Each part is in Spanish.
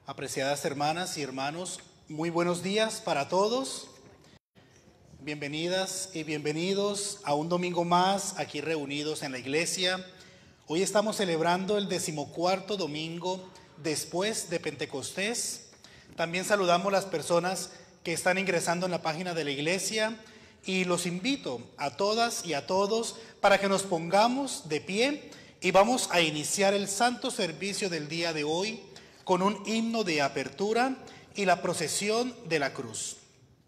Apreciadas hermanas y hermanos, muy buenos días para todos. Bienvenidas y bienvenidos a un domingo más aquí reunidos en la iglesia. Hoy estamos celebrando el 14º domingo después de Pentecostés. También saludamos a las personas que están ingresando en la página de la iglesia y los invito a todas y a todos para que nos pongamos de pie y vamos a iniciar el santo servicio del día de hoy con un himno de apertura y la procesión de la cruz.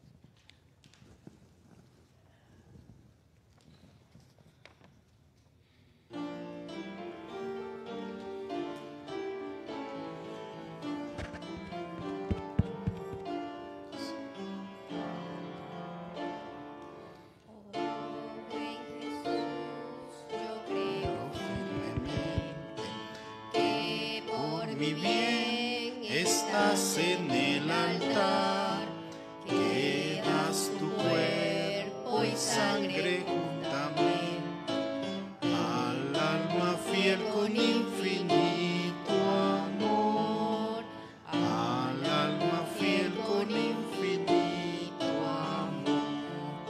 En el altar, que das tu cuerpo y sangre juntamente al alma fiel con infinito amor, al alma fiel con infinito amor.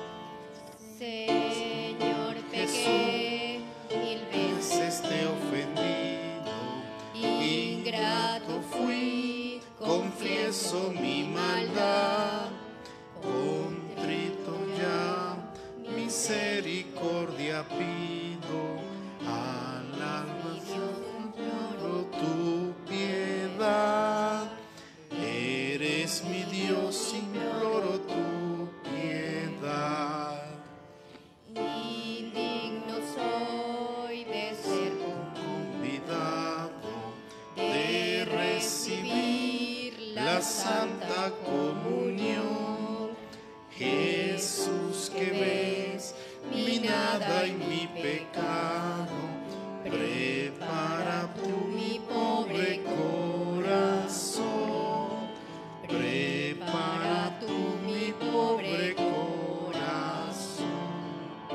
Señor, pequé, mil veces te he ofendido, ingrato fui, confieso mi maldad, contrito ya, misericordia pido, al alma imploro tu piedad. Eres mi Dios, imploro tu piedad. indigno soy de ser Convidado de recibir la Santa Comunión, Jesús, que ves mi nada y mi pecado, prepara tú mi pobre corazón, prepara tú mi pobre corazón.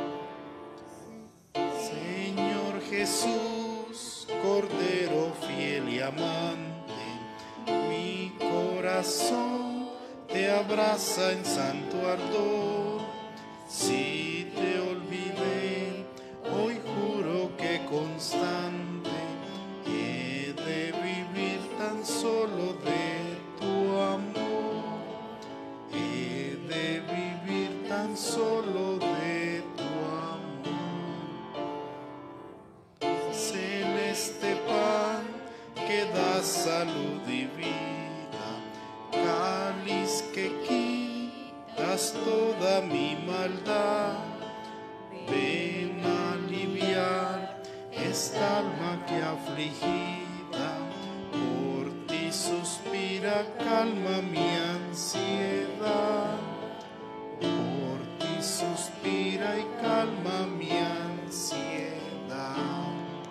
Señor Jesús, Cordero fiel y amante, mi corazón te abraza en santo ardor. Si te olvidé, hoy juro que constante he de vivir tan solo de tu amor, he de vivir tan solo de tu amor. Celeste pan que da salud y vida, cáliz que quitas toda mi maldad, ven a aliviar esta alma que afligida por ti suspira, calma mi ansiedad, por ti suspira y calma mi ansiedad.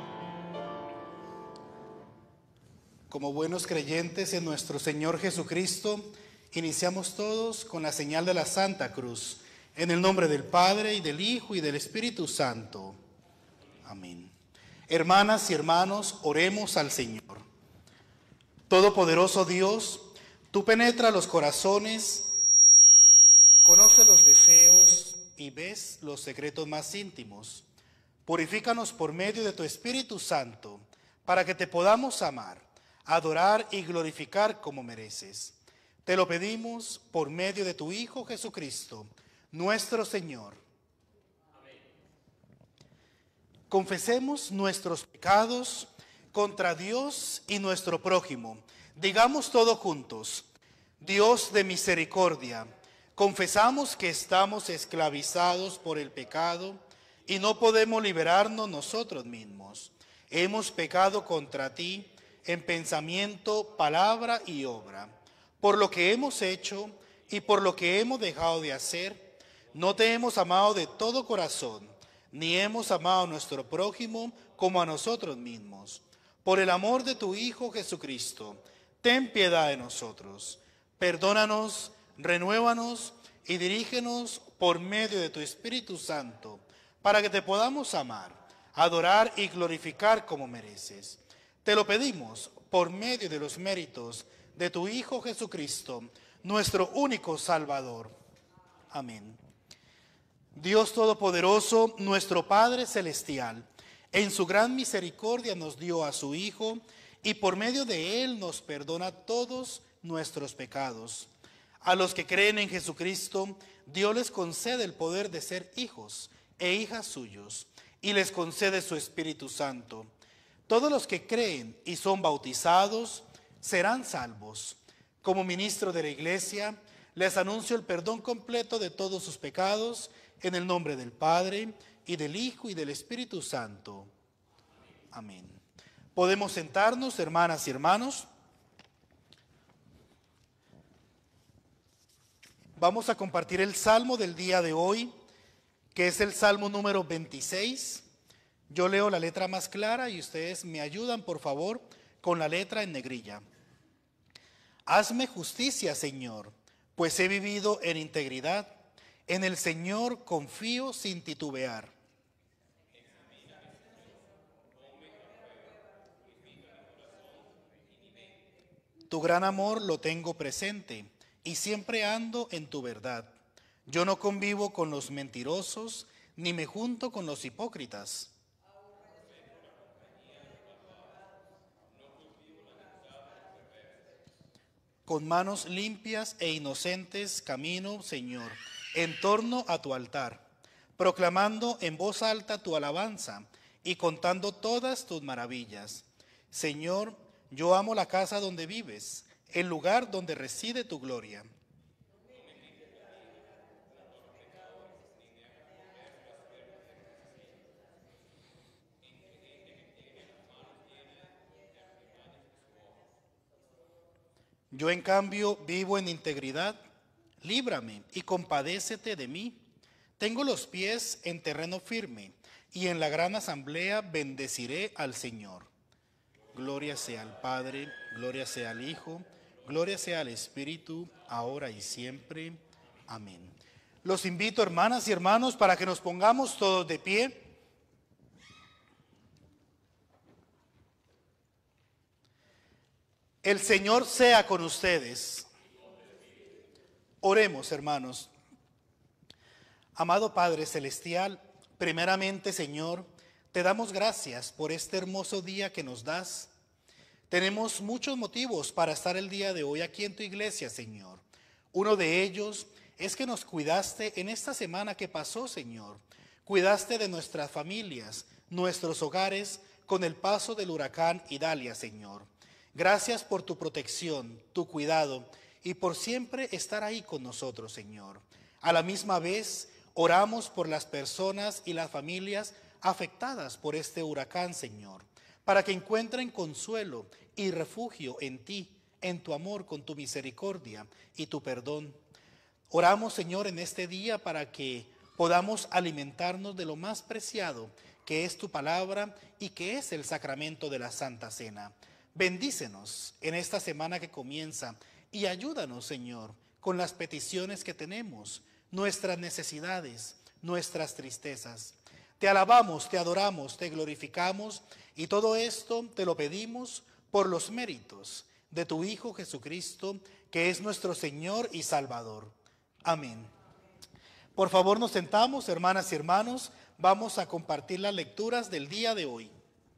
Como buenos creyentes en nuestro Señor Jesucristo, iniciamos todos con la señal de la Santa Cruz, en el nombre del Padre, y del Hijo, y del Espíritu Santo. Amén. Hermanas y hermanos, oremos al Señor. Todopoderoso Dios, tú penetra los corazones, conoce los deseos y ves los secretos más íntimos. Purifícanos por medio de tu Espíritu Santo, para que te podamos amar, adorar y glorificar como mereces. Te lo pedimos por medio de tu Hijo Jesucristo, nuestro Señor. Amén. Confesemos nuestros pecados contra Dios y nuestro prójimo. Digamos todos juntos: Dios de misericordia, confesamos que estamos esclavizados por el pecado y no podemos liberarnos nosotros mismos. Hemos pecado contra ti en pensamiento, palabra y obra. Por lo que hemos hecho y por lo que hemos dejado de hacer, no te hemos amado de todo corazón, ni hemos amado a nuestro prójimo como a nosotros mismos. Por el amor de tu Hijo Jesucristo, ten piedad de nosotros. Perdónanos, renuévanos y dirígenos por medio de tu Espíritu Santo, para que te podamos amar, adorar y glorificar como mereces. Te lo pedimos por medio de los méritos de tu Hijo Jesucristo, nuestro único Salvador. Amén. Dios Todopoderoso, nuestro Padre Celestial, en su gran misericordia nos dio a su Hijo y por medio de él nos perdona todos nuestros pecados. A los que creen en Jesucristo, Dios les concede el poder de ser hijos e hijas suyos y les concede su Espíritu Santo. Todos los que creen y son bautizados serán salvos. Como ministro de la Iglesia, les anuncio el perdón completo de todos sus pecados en el nombre del Padre, y del Hijo, y del Espíritu Santo. Amén. Podemos sentarnos, hermanas y hermanos. Vamos a compartir el salmo del día de hoy, que es el salmo número 26. Yo leo la letra más clara y ustedes me ayudan, por favor, con la letra en negrilla. Hazme justicia, Señor, pues he vivido en integridad. En el Señor confío sin titubear. Tu gran amor lo tengo presente y siempre ando en tu verdad. Yo no convivo con los mentirosos, ni me junto con los hipócritas. Con manos limpias e inocentes camino, Señor, en torno a tu altar, proclamando en voz alta tu alabanza y contando todas tus maravillas. Señor, yo amo la casa donde vives, el lugar donde reside tu gloria. Yo en cambio vivo en integridad, líbrame y compadécete de mí. Tengo los pies en terreno firme y en la gran asamblea bendeciré al Señor. Gloria sea al Padre, gloria sea al Hijo, gloria sea al Espíritu, ahora y siempre. Amén. Los invito, hermanas y hermanos, para que nos pongamos todos de pie. El Señor sea con ustedes. Oremos, hermanos. Amado Padre Celestial, primeramente, Señor, te damos gracias por este hermoso día que nos das. Tenemos muchos motivos para estar el día de hoy aquí en tu iglesia, Señor. Uno de ellos es que nos cuidaste en esta semana que pasó, Señor. Cuidaste de nuestras familias, nuestros hogares, con el paso del huracán Idalia, Señor. Gracias por tu protección, tu cuidado y por siempre estar ahí con nosotros, Señor. A la misma vez, oramos por las personas y las familias afectadas por este huracán, Señor, para que encuentren consuelo y refugio en ti, en tu amor, con tu misericordia y tu perdón. Oramos, Señor, en este día para que podamos alimentarnos de lo más preciado, que es tu palabra y que es el sacramento de la Santa Cena. Bendícenos en esta semana que comienza y ayúdanos, Señor, con las peticiones que tenemos, nuestras necesidades, nuestras tristezas. Te alabamos, te adoramos, te glorificamos y todo esto te lo pedimos por los méritos de tu Hijo Jesucristo, que es nuestro Señor y Salvador. Amén. Por favor, nos sentamos, hermanas y hermanos, vamos a compartir las lecturas del día de hoy.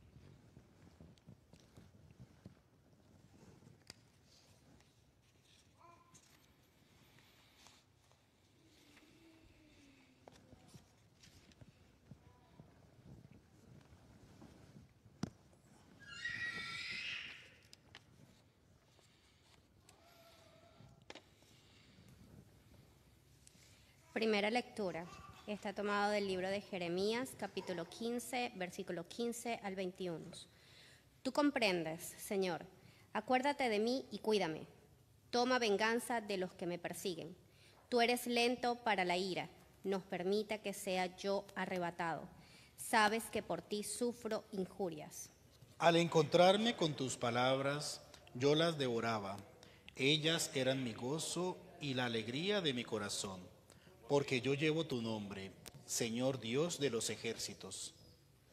Primera lectura. Está tomado del libro de Jeremías, capítulo 15, versículo 15 al 21. Tú comprendes, Señor, acuérdate de mí y cuídame. Toma venganza de los que me persiguen. Tú eres lento para la ira, nos permita que sea yo arrebatado. Sabes que por ti sufro injurias. Al encontrarme con tus palabras, yo las devoraba. Ellas eran mi gozo y la alegría de mi corazón, porque yo llevo tu nombre, Señor Dios de los ejércitos.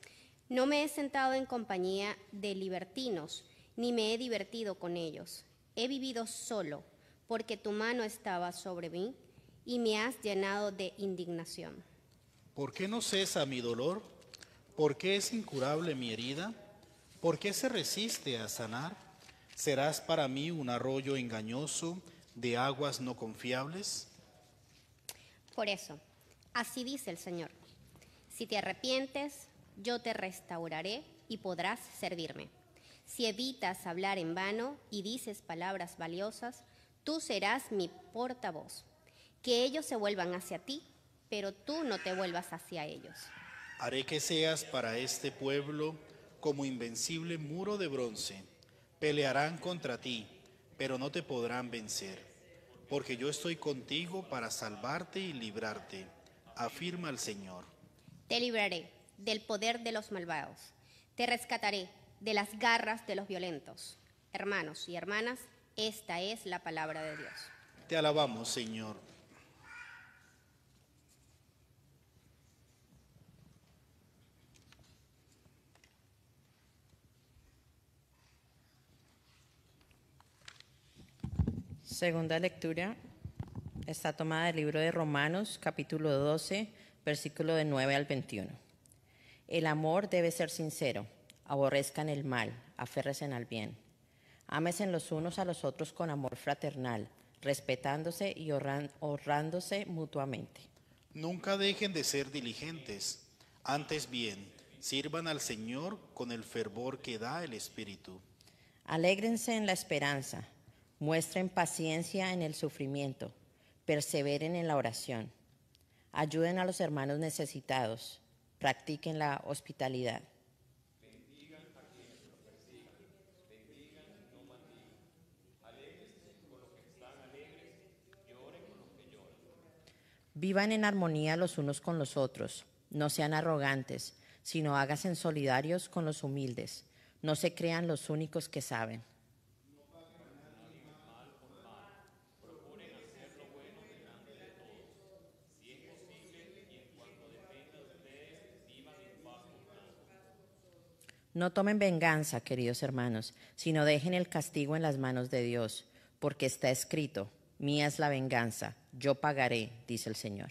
No me he sentado en compañía de libertinos, ni me he divertido con ellos. He vivido solo, porque tu mano estaba sobre mí y me has llenado de indignación. ¿Por qué no cesa mi dolor? ¿Por qué es incurable mi herida? ¿Por qué se resiste a sanar? ¿Serás para mí un arroyo engañoso de aguas no confiables? Por eso, así dice el Señor: si te arrepientes, yo te restauraré y podrás servirme. Si evitas hablar en vano y dices palabras valiosas, tú serás mi portavoz. Que ellos se vuelvan hacia ti, pero tú no te vuelvas hacia ellos. Haré que seas para este pueblo como invencible muro de bronce. Pelearán contra ti, pero no te podrán vencer, porque yo estoy contigo para salvarte y librarte, afirma el Señor. Te libraré del poder de los malvados. Te rescataré de las garras de los violentos. Hermanos y hermanas, esta es la palabra de Dios. Te alabamos, Señor. Segunda lectura está tomada del libro de Romanos, capítulo 12, versículo de 9 al 21. El amor debe ser sincero, aborrezcan el mal, aférrense al bien. Ámense los unos a los otros con amor fraternal, respetándose y honrándose mutuamente. Nunca dejen de ser diligentes, antes bien, sirvan al Señor con el fervor que da el Espíritu. Alégrense en la esperanza, muestren paciencia en el sufrimiento, perseveren en la oración. Ayuden a los hermanos necesitados, practiquen la hospitalidad. Bendigan a quienes los persigan, bendigan y no maldigan. Alégrense con los que están alegres, lloren con los que lloran. Vivan en armonía los unos con los otros, no sean arrogantes, sino háganse solidarios con los humildes. No se crean los únicos que saben. No tomen venganza, queridos hermanos, sino dejen el castigo en las manos de Dios, porque está escrito: mía es la venganza, yo pagaré, dice el Señor.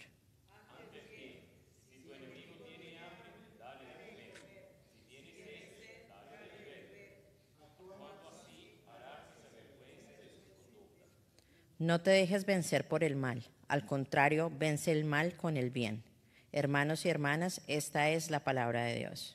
No te dejes vencer por el mal, al contrario, vence el mal con el bien. Hermanos y hermanas, esta es la palabra de Dios.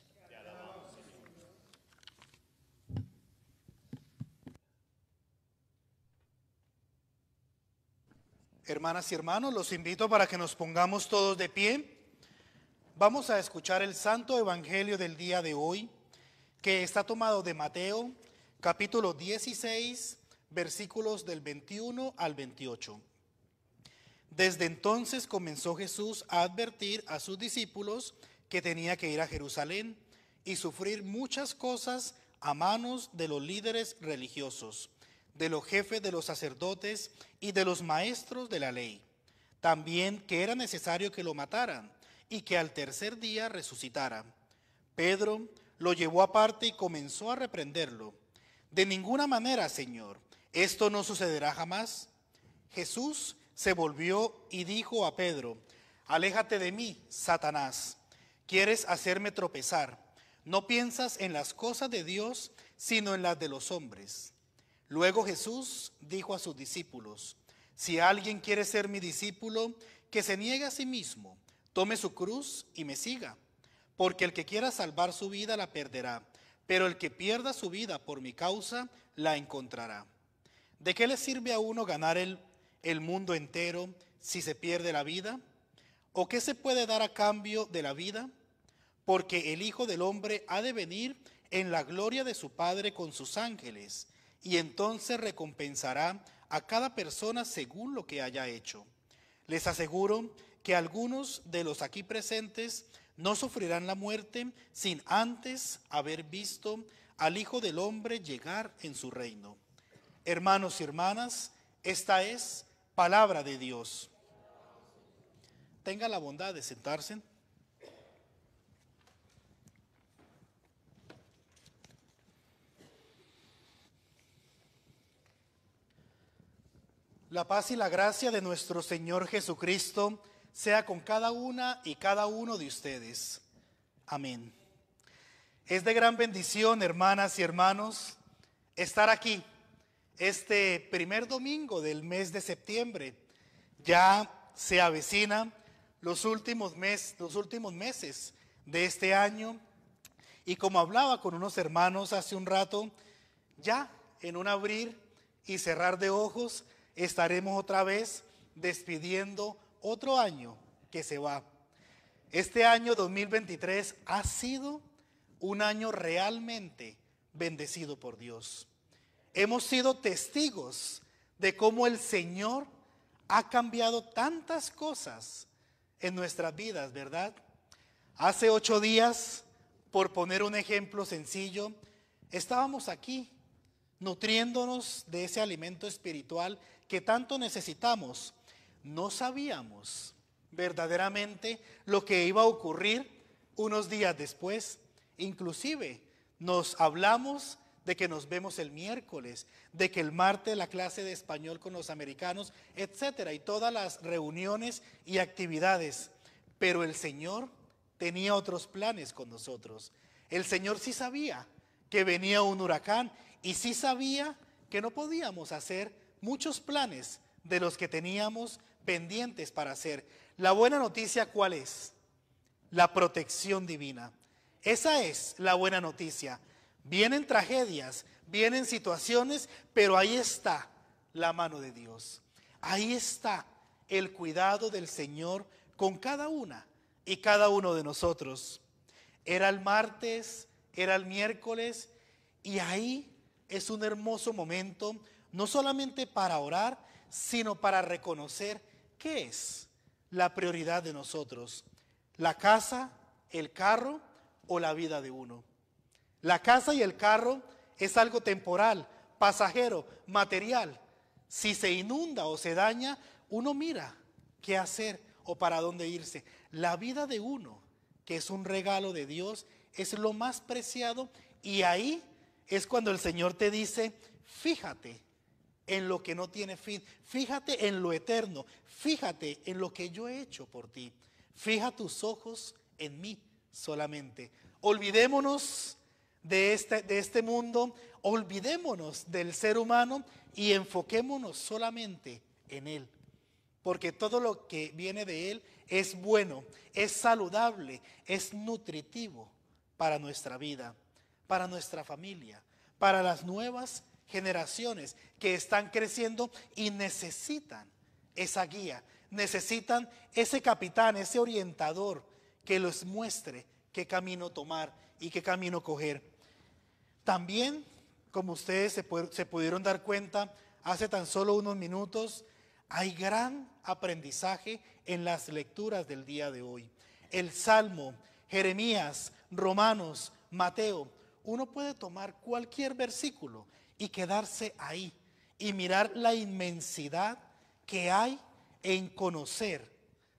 Hermanas y hermanos, los invito para que nos pongamos todos de pie. Vamos a escuchar el Santo Evangelio del día de hoy, que está tomado de Mateo, capítulo 16, versículos del 21 al 28. Desde entonces comenzó Jesús a advertir a sus discípulos que tenía que ir a Jerusalén y sufrir muchas cosas a manos de los líderes religiosos, de los jefes de los sacerdotes y de los maestros de la ley. También que era necesario que lo mataran y que al tercer día resucitara. Pedro lo llevó aparte y comenzó a reprenderlo. De ninguna manera, Señor, esto no sucederá jamás. Jesús se volvió y dijo a Pedro: aléjate de mí, Satanás. Quieres hacerme tropezar. No piensas en las cosas de Dios, sino en las de los hombres. Luego Jesús dijo a sus discípulos: si alguien quiere ser mi discípulo, que se niegue a sí mismo, tome su cruz y me siga. Porque el que quiera salvar su vida la perderá, pero el que pierda su vida por mi causa la encontrará. ¿De qué le sirve a uno ganar el mundo entero si se pierde la vida? ¿O qué se puede dar a cambio de la vida? Porque el Hijo del Hombre ha de venir en la gloria de su Padre con sus ángeles, y entonces recompensará a cada persona según lo que haya hecho. Les aseguro que algunos de los aquí presentes no sufrirán la muerte sin antes haber visto al Hijo del Hombre llegar en su reino. Hermanos y hermanas, esta es palabra de Dios. Tenga la bondad de sentarse. La paz y la gracia de nuestro Señor Jesucristo sea con cada una y cada uno de ustedes. Amén. Es de gran bendición, hermanas y hermanos, estar aquí este primer domingo del mes de septiembre. Ya se avecina los últimos meses de este año, y como hablaba con unos hermanos hace un rato, ya en un abrir y cerrar de ojos estaremos otra vez despidiendo otro año que se va. Este año 2023 ha sido un año realmente bendecido por Dios. Hemos sido testigos de cómo el Señor ha cambiado tantas cosas en nuestras vidas, ¿verdad? Hace 8 días, por poner un ejemplo sencillo, estábamos aquí nutriéndonos de ese alimento espiritual que tanto necesitamos. No sabíamos verdaderamente lo que iba a ocurrir unos días después. Inclusive nos hablamos de que nos vemos el miércoles, de que el martes la clase de español con los americanos, etcétera, y todas las reuniones y actividades. Pero el Señor tenía otros planes con nosotros. El Señor sí sabía que venía un huracán y sí sabía que no podíamos hacer muchos planes de los que teníamos pendientes para hacer. La buena noticia, ¿cuál es? La protección divina. Esa es la buena noticia. Vienen tragedias, vienen situaciones, pero ahí está la mano de Dios. Ahí está el cuidado del Señor con cada una y cada uno de nosotros. Era el martes, era el miércoles, y ahí es un hermoso momento, no solamente para orar, sino para reconocer qué es la prioridad de nosotros: la casa, el carro o la vida de uno. La casa y el carro es algo temporal, pasajero, material. Si se inunda o se daña, uno mira qué hacer o para dónde irse. La vida de uno, que es un regalo de Dios, es lo más preciado, y ahí es cuando el Señor te dice: fíjate en lo que no tiene fin, fíjate en lo eterno, fíjate en lo que yo he hecho por ti, fija tus ojos en mí solamente. Olvidémonos de este mundo, olvidémonos del ser humano y enfoquémonos solamente en Él, porque todo lo que viene de Él es bueno, es saludable, es nutritivo para nuestra vida, para nuestra familia, para las nuevas generaciones que están creciendo y necesitan esa guía, necesitan ese capitán, ese orientador que les muestre qué camino tomar y qué camino coger. También, como ustedes se pudieron dar cuenta hace tan solo unos minutos, hay gran aprendizaje en las lecturas del día de hoy. El Salmo, Jeremías, Romanos, Mateo. Uno puede tomar cualquier versículo y quedarse ahí y mirar la inmensidad que hay en conocer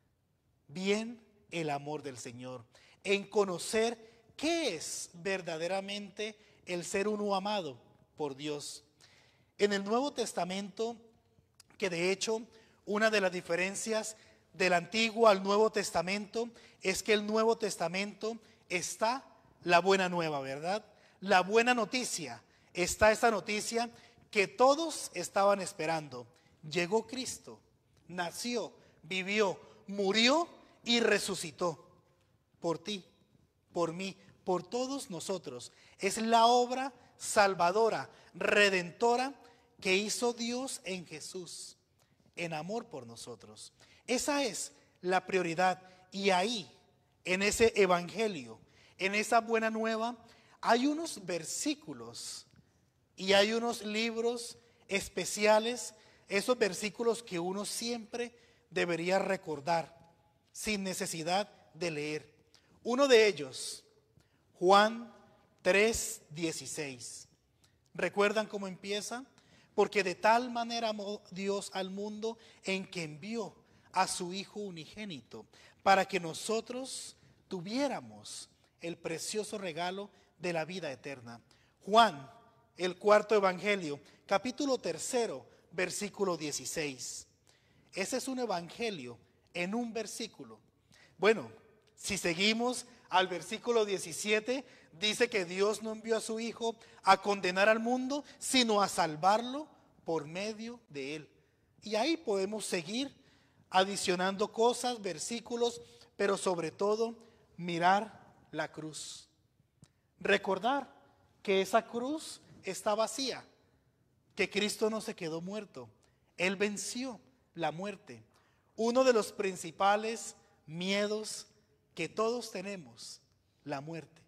bien el amor del Señor, en conocer qué es verdaderamente el ser uno amado por Dios. En el Nuevo Testamento, que de hecho una de las diferencias del Antiguo al Nuevo Testamento es que el Nuevo Testamento está la buena nueva, ¿verdad? La buena noticia, está esta noticia que todos estaban esperando. Llegó Cristo, nació, vivió, murió y resucitó por ti, por mí, por todos nosotros. Es la obra salvadora, redentora que hizo Dios en Jesús, en amor por nosotros. Esa es la prioridad, y ahí, en ese evangelio, en esa buena nueva, hay unos versículos y hay unos libros especiales, esos versículos que uno siempre debería recordar sin necesidad de leer. Uno de ellos, Juan 3:16. ¿Recuerdan cómo empieza? Porque de tal manera amó Dios al mundo en que envió a su Hijo unigénito, para que nosotros tuviéramos el precioso regalo de la vida eterna. Juan, el cuarto evangelio, capítulo 3, versículo 16. Ese es un evangelio en un versículo. Bueno, si seguimos al versículo 17, dice que Dios no envió a su Hijo a condenar al mundo, sino a salvarlo por medio de él. Y ahí podemos seguir adicionando cosas, versículos, pero sobre todo mirar la cruz. Recordar que esa cruz está vacía, que Cristo no se quedó muerto. Él venció la muerte. Uno de los principales miedos que todos tenemos, la muerte.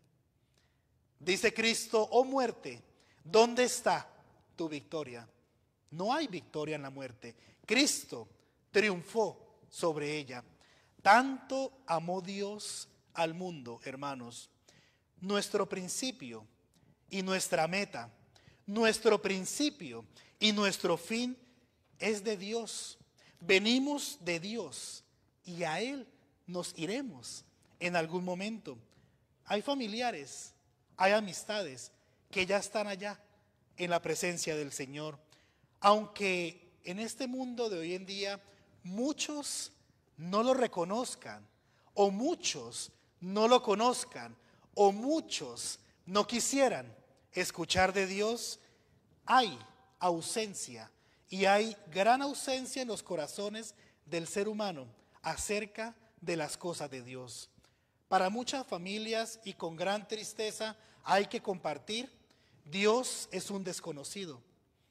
Dice Cristo: oh muerte, ¿dónde está tu victoria? No hay victoria en la muerte. Cristo triunfó sobre ella. Tanto amó Dios al mundo, hermanos. Nuestro principio y nuestra meta, nuestro principio y nuestro fin es de Dios. Venimos de Dios y a Él nos iremos en algún momento. Hay familiares, hay amistades que ya están allá en la presencia del Señor. Aunque en este mundo de hoy en día muchos no lo reconozcan, o muchos no lo conozcan, o muchos no quisieran escuchar de Dios, hay ausencia, y hay gran ausencia en los corazones del ser humano acerca de las cosas de Dios. Para muchas familias, y con gran tristeza hay que compartir, Dios es un desconocido.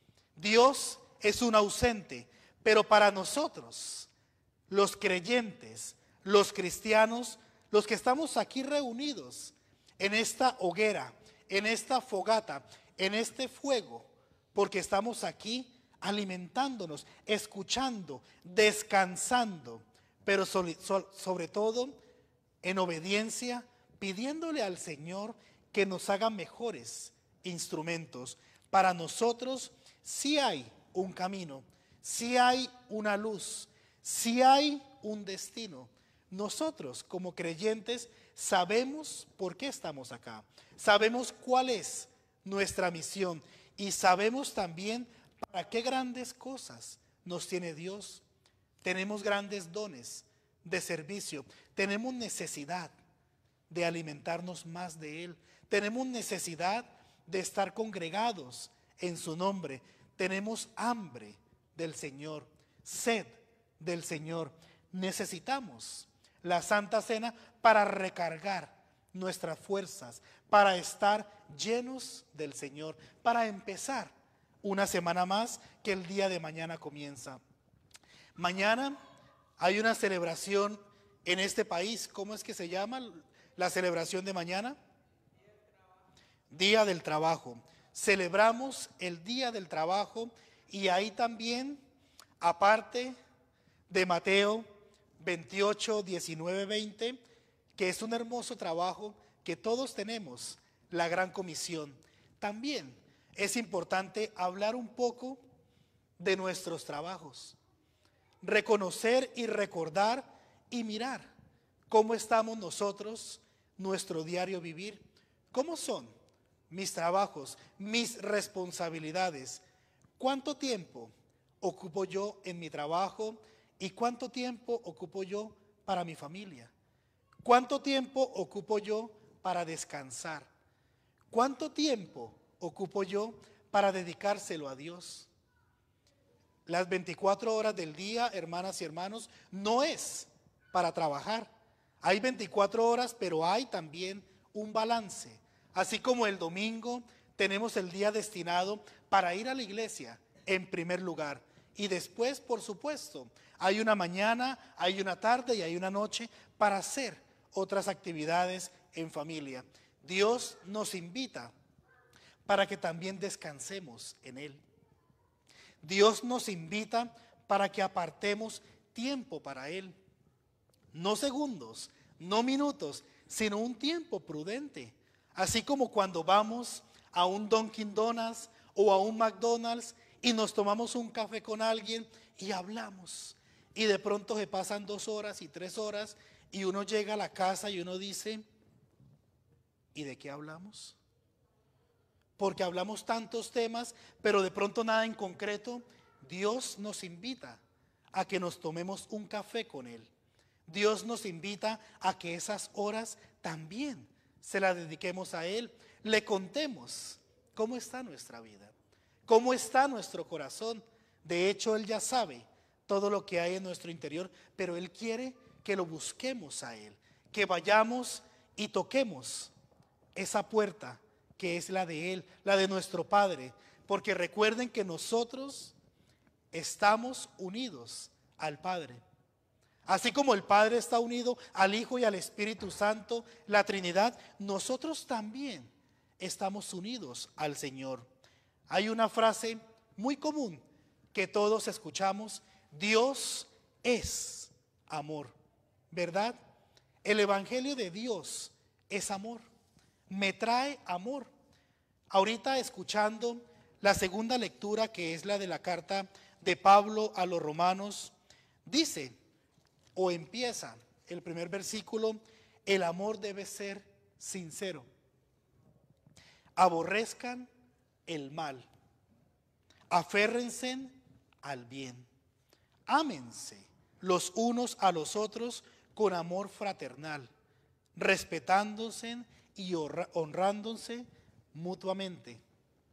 Dios es un ausente, pero para nosotros, los creyentes, los cristianos, los que estamos aquí reunidos en esta hoguera, en esta fogata, en este fuego, porque estamos aquí alimentándonos, escuchando, descansando, pero sobre todo en obediencia, pidiéndole al Señor que nos haga mejores instrumentos. Para nosotros sí hay un camino, sí hay una luz, sí hay un destino. Nosotros como creyentes sabemos por qué estamos acá, sabemos cuál es nuestra misión y sabemos también para qué grandes cosas nos tiene Dios. Tenemos grandes dones de servicio, tenemos necesidad de alimentarnos más de Él, tenemos necesidad de estar congregados en su nombre, tenemos hambre del Señor, sed del Señor. Necesitamos la Santa Cena para recargar nuestras fuerzas, para estar llenos del Señor, para empezar una semana más que el día de mañana comienza. Mañana hay una celebración en este país. ¿Cómo es que se llama la celebración de mañana? Día del Trabajo. Celebramos el Día del Trabajo y ahí también, aparte de Mateo 28, 19, 20, que es un hermoso trabajo que todos tenemos, la gran comisión. También es importante hablar un poco de nuestros trabajos, reconocer y recordar y mirar cómo estamos nosotros, nuestro diario vivir, cómo son mis trabajos, mis responsabilidades, cuánto tiempo ocupo yo en mi trabajo y cuánto tiempo ocupo yo para mi familia, cuánto tiempo ocupo yo para descansar, cuánto tiempo ocupo yo para dedicárselo a Dios. Las 24 horas del día, hermanas y hermanos, no es para trabajar. Hay 24 horas, pero hay también un balance. Así como el domingo tenemos el día destinado para ir a la iglesia en primer lugar. Y después, por supuesto, hay una mañana, hay una tarde y hay una noche para hacer otras actividades en familia. Dios nos invita para que también descansemos en Él. Dios nos invita para que apartemos tiempo para Él. No segundos, no minutos, sino un tiempo prudente. Así como cuando vamos a un Dunkin' Donuts o a un McDonald's y nos tomamos un café con alguien y hablamos. Y de pronto se pasan 2 horas y 3 horas y uno llega a la casa y uno dice, ¿y de qué hablamos? Porque hablamos tantos temas, pero de pronto nada en concreto. Dios nos invita a que nos tomemos un café con Él. Dios nos invita a que esas horas también se las dediquemos a Él. Le contemos cómo está nuestra vida, cómo está nuestro corazón. De hecho, Él ya sabe todo lo que hay en nuestro interior, pero Él quiere que lo busquemos a Él, que vayamos y toquemos esa puerta que es la de Él, la de nuestro Padre. Porque recuerden que nosotros estamos unidos al Padre. Así como el Padre está unido al Hijo y al Espíritu Santo, la Trinidad, nosotros también estamos unidos al Señor. Hay una frase muy común que todos escuchamos: Dios es amor, ¿verdad? El Evangelio de Dios es amor, me trae amor. Ahorita escuchando la segunda lectura, que es la de la carta de Pablo a los Romanos, dice o empieza el primer versículo: el amor debe ser sincero. Aborrezcan el mal, aférrense al bien, ámense los unos a los otros con amor fraternal, respetándose y honrándose mutuamente.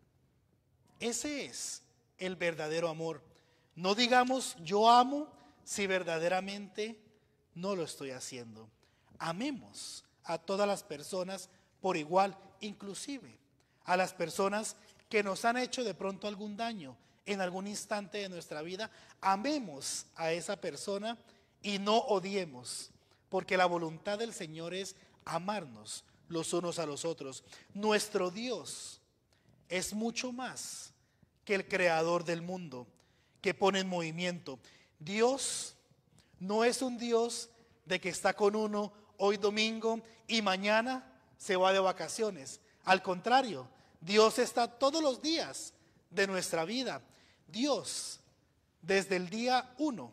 Ese es el verdadero amor. No digamos yo amo si verdaderamente no lo estoy haciendo. Amemos a todas las personas por igual, inclusive a las personas que nos han hecho de pronto algún daño en algún instante de nuestra vida. Amemos a esa persona y no odiemos, porque la voluntad del Señor es amarnos los unos a los otros. Nuestro Dios es mucho más que el creador del mundo, que pone en movimiento. Dios no es un Dios de que está con uno hoy domingo y mañana se va de vacaciones. Al contrario, Dios está todos los días de nuestra vida. Dios, desde el día 1,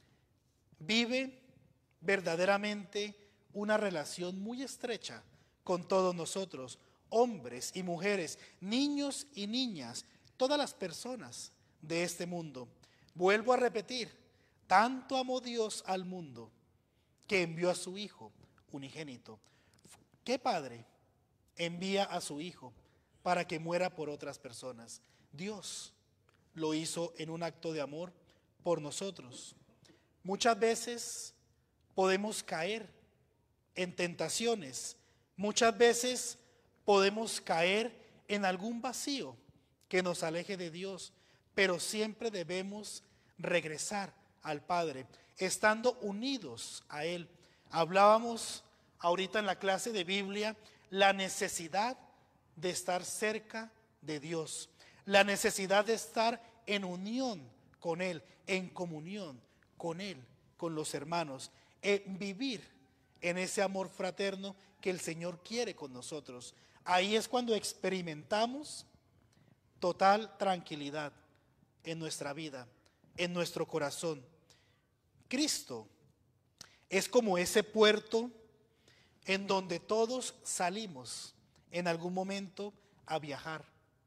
vive verdaderamente una relación muy estrecha con todos nosotros, hombres y mujeres, niños y niñas, todas las personas de este mundo. Vuelvo a repetir, tanto amó Dios al mundo que envió a su Hijo unigénito. ¿Qué padre envía a su Hijo para que muera por otras personas? Dios lo hizo en un acto de amor por nosotros. Muchas veces podemos caer en tentaciones, muchas veces podemos caer en algún vacío que nos aleje de Dios, pero siempre debemos regresar al Padre, estando unidos a Él. Hablábamos ahorita en la clase de Biblia la necesidad de estar cerca de Dios, la necesidad de estar en unión con Él, en comunión con Él, con los hermanos, en vivir en ese amor fraterno que el Señor quiere con nosotros. Ahí es cuando experimentamos total tranquilidad en nuestra vida, en nuestro corazón. Cristo es como ese puerto en donde todos salimos en algún momento a viajar.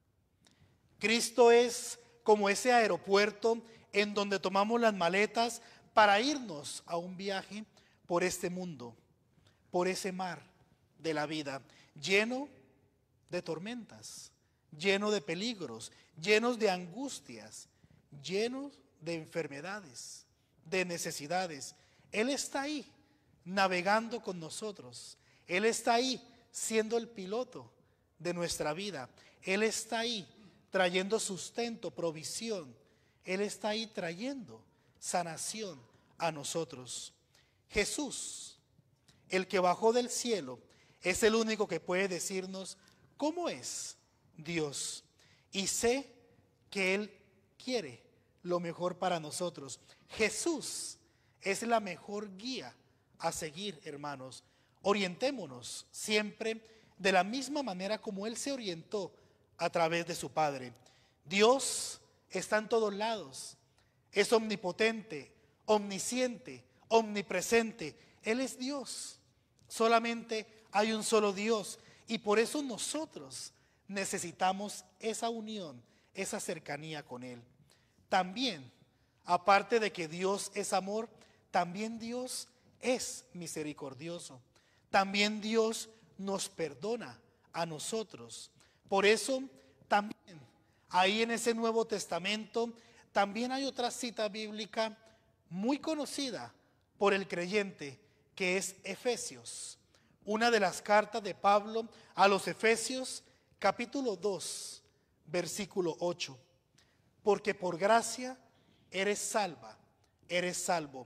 Cristo es como ese aeropuerto en donde tomamos las maletas para irnos a un viaje por este mundo, por ese mar de la vida, lleno de tormentas, lleno de peligros, llenos de angustias, llenos de enfermedades, de necesidades. Él está ahí navegando con nosotros. Él está ahí siendo el piloto de nuestra vida. Él está ahí trayendo sustento, provisión. Él está ahí trayendo sanación a nosotros. Jesús, el que bajó del cielo, es el único que puede decirnos cómo es Dios. Y sé que Él quiere lo mejor para nosotros. Jesús es la mejor guía a seguir, hermanos. Orientémonos siempre de la misma manera como Él se orientó a través de su Padre. Dios está en todos lados, es omnipotente, omnisciente, omnipresente. Él es Dios. Solamente hay un solo Dios y por eso nosotros necesitamos esa unión, esa cercanía con Él. también, aparte de que Dios es amor, también Dios es misericordioso. También Dios nos perdona a nosotros. Por eso también ahí en ese Nuevo Testamento también hay otra cita bíblica muy conocida por el creyente, que es Efesios. Una de las cartas de Pablo a los Efesios, capítulo 2, versículo 8. Porque por gracia eres salvo.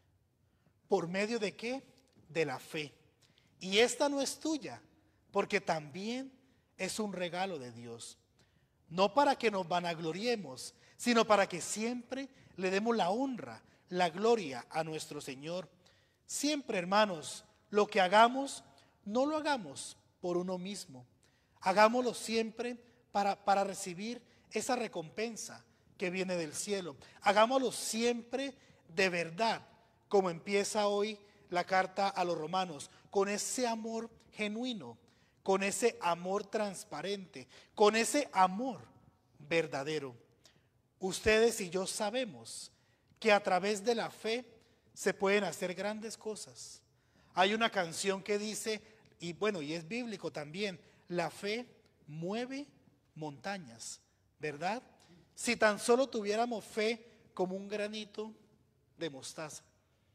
¿Por medio de qué? De la fe. Y esta no es tuya, porque también es un regalo de Dios. No para que nos vanagloriemos, sino para que siempre le demos la honra, la gloria a nuestro Señor. Siempre, hermanos, lo que hagamos, no lo hagamos por uno mismo. Hagámoslo siempre para recibir esa recompensa que viene del cielo. Hagámoslo siempre de verdad, como empieza hoy la carta a los romanos, con ese amor genuino, con ese amor transparente, con ese amor verdadero. Ustedes y yo sabemos que a través de la fe se pueden hacer grandes cosas. Hay una canción que dice, y bueno, y es bíblico también, la fe mueve montañas, ¿verdad? Si tan solo tuviéramos fe como un granito de mostaza.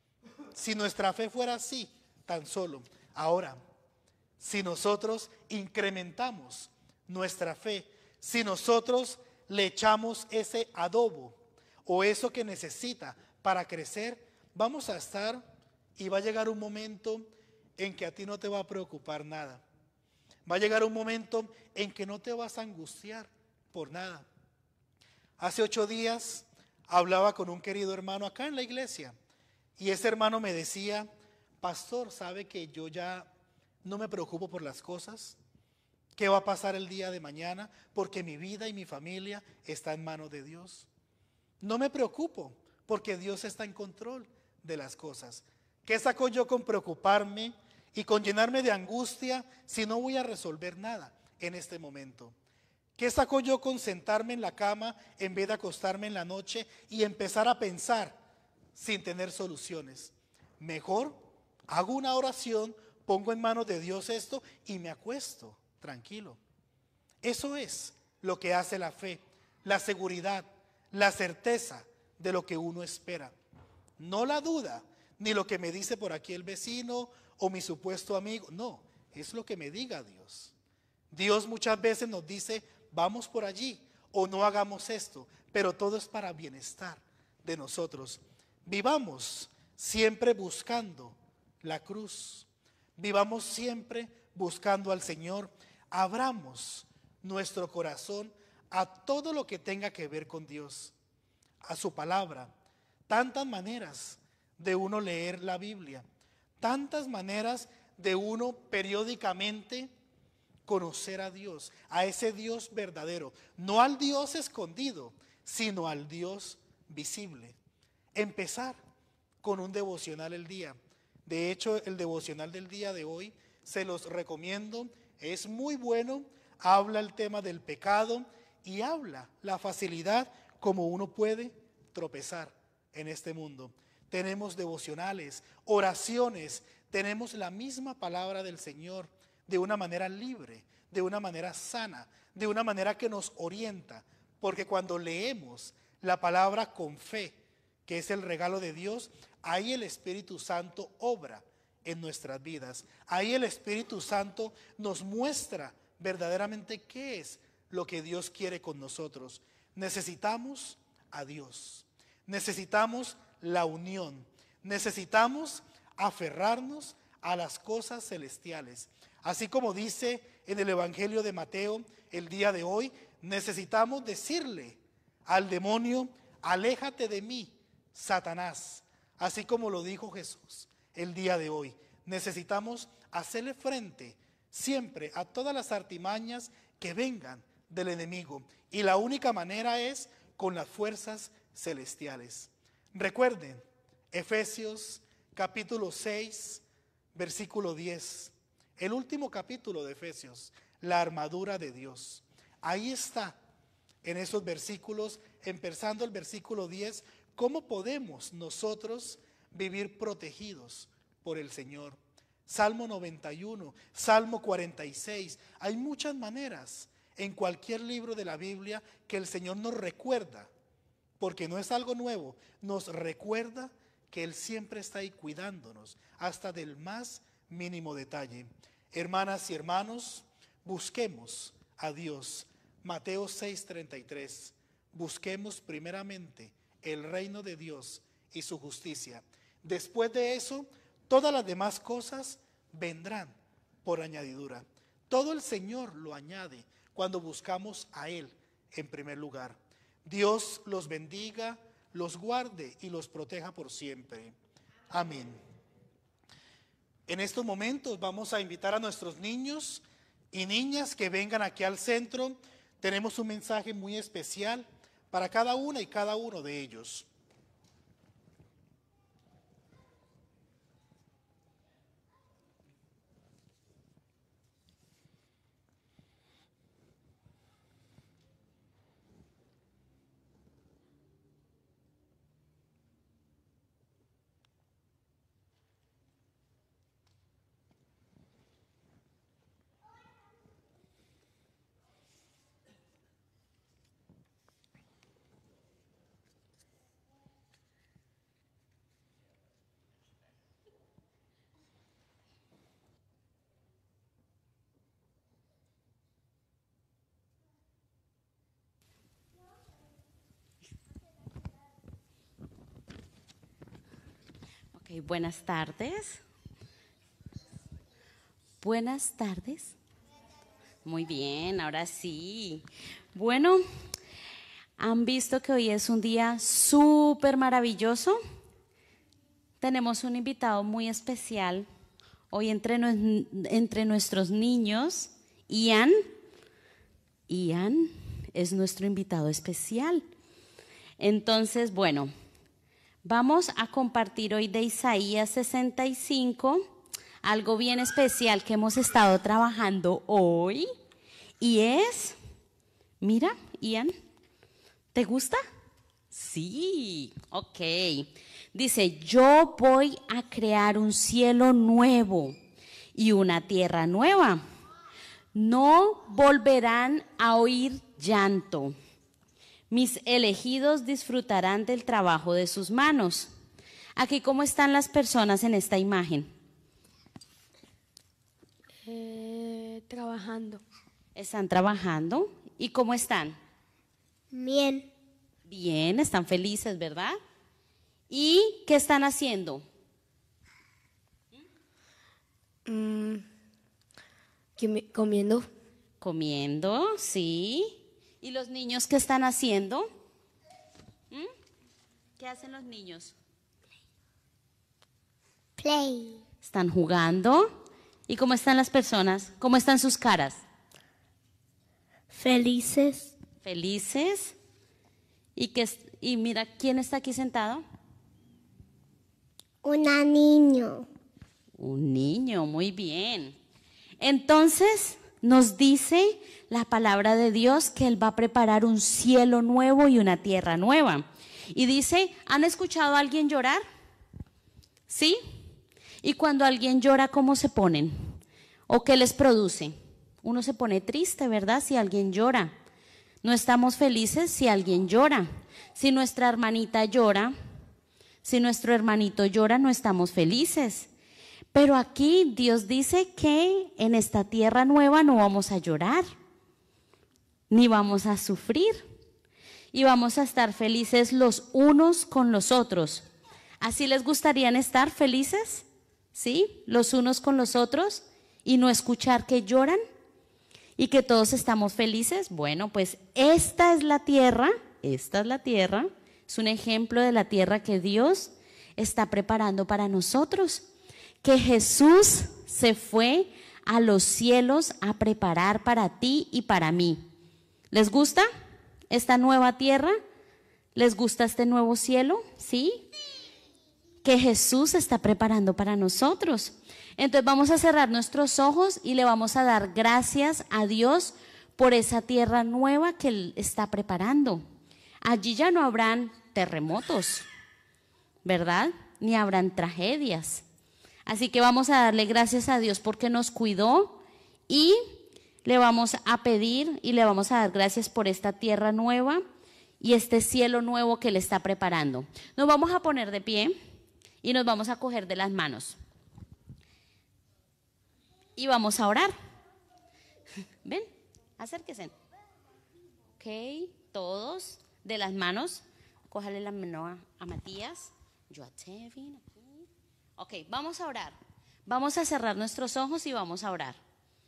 Si nuestra fe fuera así, tan solo. Ahora, si nosotros incrementamos nuestra fe, si nosotros le echamos ese adobo o eso que necesita para crecer, vamos a estar y va a llegar un momento en que a ti no te va a preocupar nada. Va a llegar un momento en que no te vas a angustiar por nada. Hace 8 días hablaba con un querido hermano acá en la iglesia y ese hermano me decía, pastor, ¿sabe que yo ya no me preocupo por las cosas? ¿Qué va a pasar el día de mañana? Porque mi vida y mi familia está en manos de Dios. No me preocupo porque Dios está en control de las cosas. ¿Qué saco yo con preocuparme y con llenarme de angustia si no voy a resolver nada en este momento? ¿Qué saco yo con sentarme en la cama en vez de acostarme en la noche y empezar a pensar sin tener soluciones? Mejor hago una oración, pongo en manos de Dios esto y me acuesto tranquilo. Eso es lo que hace la fe, la seguridad, la certeza de lo que uno espera. No la duda, ni lo que me dice por aquí el vecino o mi supuesto amigo. No, es lo que me diga Dios. Dios muchas veces nos dice, vamos por allí o no hagamos esto, pero todo es para bienestar de nosotros. Vivamos siempre buscando la cruz. Vivamos siempre buscando al Señor. Abramos nuestro corazón a todo lo que tenga que ver con Dios, a su palabra. Tantas maneras de uno leer la Biblia, tantas maneras de uno periódicamente conocer a Dios, a ese Dios verdadero, no al Dios escondido, sino al Dios visible. Empezar con un devocional el día. De hecho, el devocional del día de hoy se los recomiendo, es muy bueno, habla el tema del pecado y habla la facilidad como uno puede tropezar en este mundo. Tenemos devocionales, oraciones, tenemos la misma palabra del Señor de una manera libre, de una manera sana, de una manera que nos orienta, porque cuando leemos la palabra con fe, que es el regalo de Dios, ahí el Espíritu Santo obra en nuestras vidas. Ahí el Espíritu Santo nos muestra verdaderamente qué es lo que Dios quiere con nosotros. Necesitamos a Dios, necesitamos la unión, necesitamos aferrarnos a las cosas celestiales. Así como dice en el Evangelio de Mateo el día de hoy, necesitamos decirle al demonio, aléjate de mí, Satanás, así como lo dijo Jesús el día de hoy. Necesitamos hacerle frente siempre a todas las artimañas que vengan del enemigo. Y la única manera es con las fuerzas celestiales. Recuerden, Efesios capítulo 6, versículo 10. El último capítulo de Efesios, la armadura de Dios. Ahí está en esos versículos, empezando el versículo 10, cómo podemos nosotros vivir protegidos por el Señor. Salmo 91, Salmo 46, hay muchas maneras en cualquier libro de la Biblia que el Señor nos recuerda, porque no es algo nuevo, nos recuerda que Él siempre está ahí cuidándonos, hasta del más mínimo detalle. Hermanas y hermanos, busquemos a Dios. Mateo 6:33, busquemos primeramente el reino de Dios y su justicia. Después de eso, todas las demás cosas vendrán por añadidura. Todo el Señor lo añade cuando buscamos a Él en primer lugar. Dios los bendiga, los guarde y los proteja por siempre. Amén. En estos momentos vamos a invitar a nuestros niños y niñas que vengan aquí al centro. Tenemos un mensaje muy especial para cada una y cada uno de ellos. Ok, buenas tardes. Buenas tardes. Muy bien, ahora sí. Bueno, ¿han visto que hoy es un día súper maravilloso? Tenemos un invitado muy especial hoy entre nuestros niños. Ian es nuestro invitado especial. Entonces, bueno, vamos a compartir hoy de Isaías 65, algo bien especial que hemos estado trabajando hoy, y es, mira, Ian, ¿te gusta? Sí, ok. Dice, yo voy a crear un cielo nuevo y una tierra nueva. No volverán a oír llanto. Mis elegidos disfrutarán del trabajo de sus manos. Aquí, ¿cómo están las personas en esta imagen? Trabajando. ¿Están trabajando? ¿Y cómo están? Bien. Bien, están felices, ¿verdad? ¿Y qué están haciendo? Comiendo. Comiendo, sí. ¿Y los niños qué están haciendo? ¿Qué hacen los niños? Play. Están jugando. ¿Y cómo están las personas? ¿Cómo están sus caras? Felices. Felices. Y mira, ¿quién está aquí sentado? Un niño. Un niño, muy bien. Entonces nos dice la palabra de Dios que Él va a preparar un cielo nuevo y una tierra nueva. Y dice, ¿han escuchado a alguien llorar? ¿Sí? Y cuando alguien llora, ¿cómo se ponen? ¿O qué les produce? Uno se pone triste, ¿verdad? Si alguien llora. No estamos felices si alguien llora. Si nuestra hermanita llora, si nuestro hermanito llora, no estamos felices. Pero aquí Dios dice que en esta tierra nueva no vamos a llorar, ni vamos a sufrir, y vamos a estar felices los unos con los otros. ¿Así les gustaría estar felices? ¿Sí? Los unos con los otros y no escuchar que lloran y que todos estamos felices. Bueno, pues esta es la tierra, es un ejemplo de la tierra que Dios está preparando para nosotros. Que Jesús se fue a los cielos a preparar para ti y para mí. ¿Les gusta esta nueva tierra? ¿Les gusta este nuevo cielo? ¿Sí? Que Jesús está preparando para nosotros. Entonces vamos a cerrar nuestros ojos y le vamos a dar gracias a Dios por esa tierra nueva que Él está preparando. Allí ya no habrán terremotos, ¿verdad? Ni habrán tragedias. Así que vamos a darle gracias a Dios porque nos cuidó y le vamos a pedir y le vamos a dar gracias por esta tierra nueva y este cielo nuevo que Él está preparando. Nos vamos a poner de pie y nos vamos a coger de las manos. Y vamos a orar. Ven, acérquense. Ok, todos de las manos. Cójale la mano a Matías. Yo a Tevin. Ok, vamos a orar. Vamos a cerrar nuestros ojos y vamos a orar.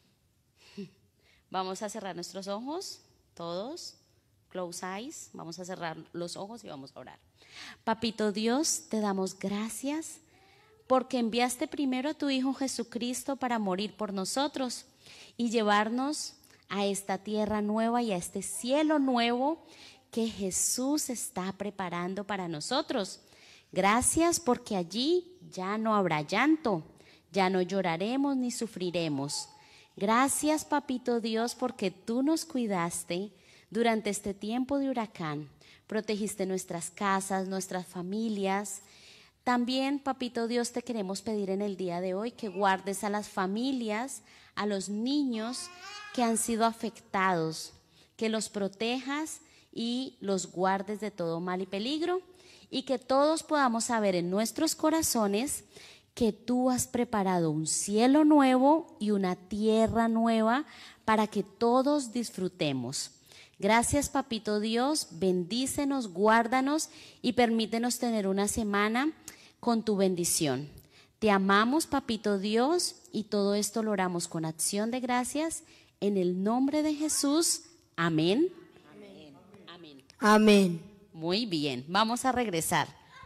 Vamos a cerrar nuestros ojos, todos. Close eyes. Vamos a cerrar los ojos y vamos a orar. Papito Dios, te damos gracias porque enviaste primero a tu Hijo Jesucristo para morir por nosotros y llevarnos a esta tierra nueva y a este cielo nuevo que Jesús está preparando para nosotros. Gracias porque allí ya no habrá llanto, ya no lloraremos ni sufriremos. Gracias, Papito Dios, porque tú nos cuidaste durante este tiempo de huracán. Protegiste nuestras casas, nuestras familias. También, Papito Dios, te queremos pedir en el día de hoy que guardes a las familias, a los niños que han sido afectados, que los protejas y los guardes de todo mal y peligro, y que todos podamos saber en nuestros corazones que tú has preparado un cielo nuevo y una tierra nueva para que todos disfrutemos. Gracias, Papito Dios, bendícenos, guárdanos y permítenos tener una semana con tu bendición. Te amamos, Papito Dios, y todo esto lo oramos con acción de gracias en el nombre de Jesús. Amén. Amén. Amén. Amén. Muy bien, vamos a regresar.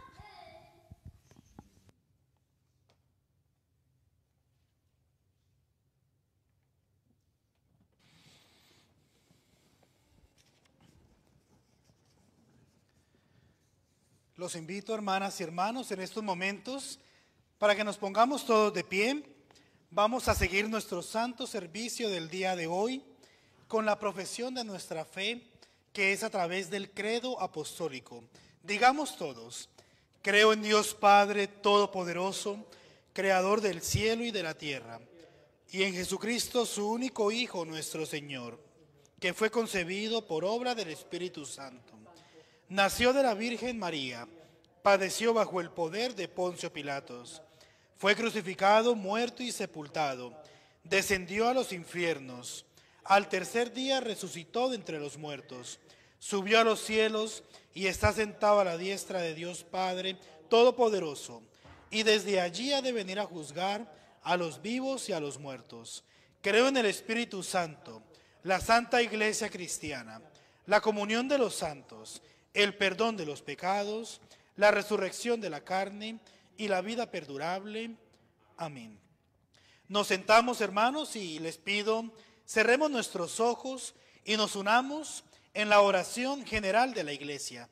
Los invito, hermanas y hermanos, en estos momentos, para que nos pongamos todos de pie. Vamos a seguir nuestro santo servicio del día de hoy con la profesión de nuestra fe, que es a través del credo apostólico. Digamos todos: creo en Dios Padre Todopoderoso, Creador del cielo y de la tierra, y en Jesucristo, su único Hijo, nuestro Señor, que fue concebido por obra del Espíritu Santo. Nació de la Virgen María, padeció bajo el poder de Poncio Pilatos, fue crucificado, muerto y sepultado, descendió a los infiernos, al tercer día resucitó de entre los muertos, subió a los cielos y está sentado a la diestra de Dios Padre Todopoderoso, y desde allí ha de venir a juzgar a los vivos y a los muertos. Creo en el Espíritu Santo, la Santa Iglesia Cristiana, la comunión de los santos, el perdón de los pecados, la resurrección de la carne y la vida perdurable. Amén. Nos sentamos, hermanos, y les pido, cerremos nuestros ojos y nos unamos en la oración general de la Iglesia.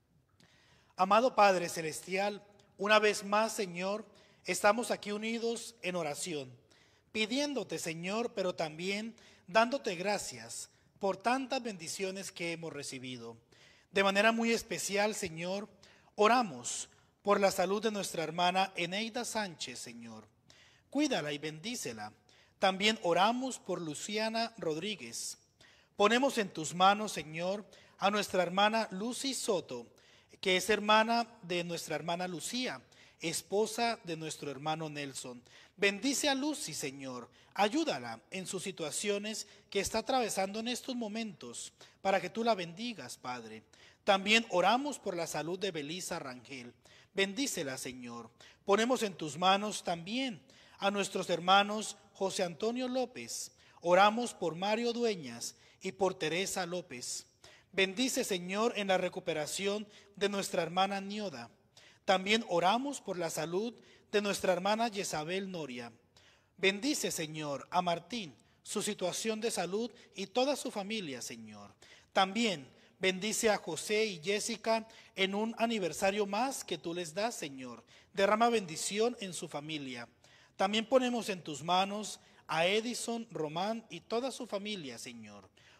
Amado Padre Celestial, una vez más, Señor, estamos aquí unidos en oración, pidiéndote, Señor, pero también dándote gracias por tantas bendiciones que hemos recibido. De manera muy especial, Señor, oramos por la salud de nuestra hermana Eneida Sánchez, Señor. Cuídala y bendícela. También oramos por Luciana Rodríguez. Ponemos en tus manos, Señor, a nuestra hermana Lucy Soto, que es hermana de nuestra hermana Lucía, esposa de nuestro hermano Nelson. Bendice a Lucy, Señor. Ayúdala en sus situaciones que está atravesando en estos momentos, para que tú la bendigas, Padre. También oramos por la salud de Belisa Rangel. Bendícela, Señor. Ponemos en tus manos también a nuestros hermanos José Antonio López. Oramos por Mario Dueñas y por Teresa López. Bendice, Señor, en la recuperación de nuestra hermana Nioda. También oramos por la salud de nuestra hermana Yesabel Noria. Bendice, Señor, a Martín, su situación de salud y toda su familia, Señor. También bendice a José y Jessica en un aniversario más que tú les das, Señor. Derrama bendición en su familia. También ponemos en tus manos a Edison, Román y toda su familia, Señor.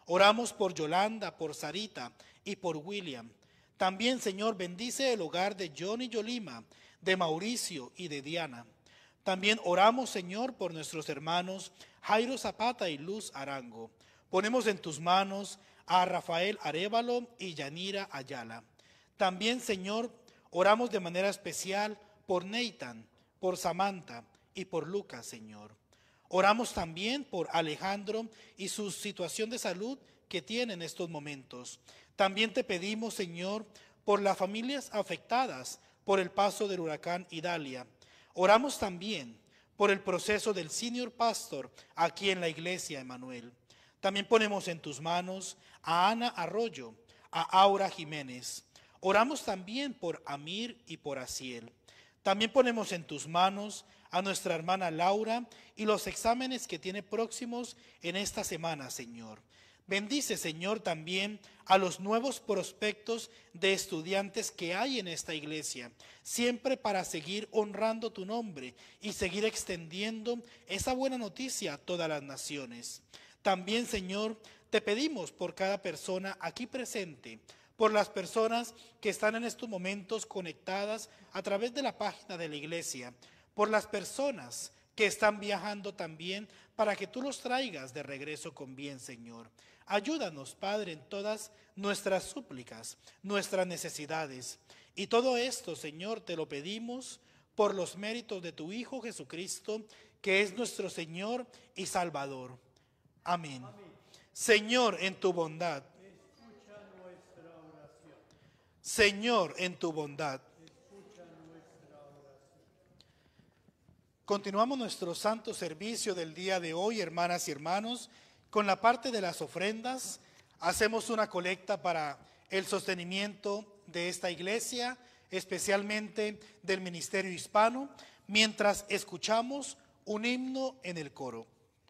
Oramos por Yolanda, por Sarita y por William. También, Señor, bendice el hogar de Johnny Yolima, de Mauricio y de Diana. También oramos, Señor, por nuestros hermanos Jairo Zapata y Luz Arango. Ponemos en tus manos a Rafael Arévalo y Yanira Ayala. También, Señor, oramos de manera especial por Nathan, por Samantha y por Lucas, Señor. Oramos también por Alejandro y su situación de salud que tiene en estos momentos. También te pedimos, Señor, por las familias afectadas por el paso del huracán Idalia. Oramos también por el proceso del senior pastor aquí en la iglesia, Emanuel. También ponemos en tus manos a Ana Arroyo, a Aura Jiménez. Oramos también por Amir y por Asiel. También ponemos en tus manos a nuestra hermana Laura y los exámenes que tiene próximos en esta semana, Señor. Bendice, Señor, también a los nuevos prospectos de estudiantes que hay en esta iglesia, siempre para seguir honrando tu nombre y seguir extendiendo esa buena noticia a todas las naciones. También, Señor, te pedimos por cada persona aquí presente, por las personas que están en estos momentos conectadas a través de la página de la iglesia, por las personas que están viajando también, para que tú los traigas de regreso con bien, Señor. Ayúdanos, Padre, en todas nuestras súplicas, nuestras necesidades. Y todo esto, Señor, te lo pedimos por los méritos de tu Hijo Jesucristo, que es nuestro Señor y Salvador. Amén. Señor, en tu bondad. Escucha nuestra oración. Señor, en tu bondad. Escucha nuestra oración. Continuamos nuestro santo servicio del día de hoy, hermanas y hermanos, con la parte de las ofrendas. Hacemos una colecta para el sostenimiento de esta iglesia, especialmente del ministerio hispano, mientras escuchamos un himno en el coro.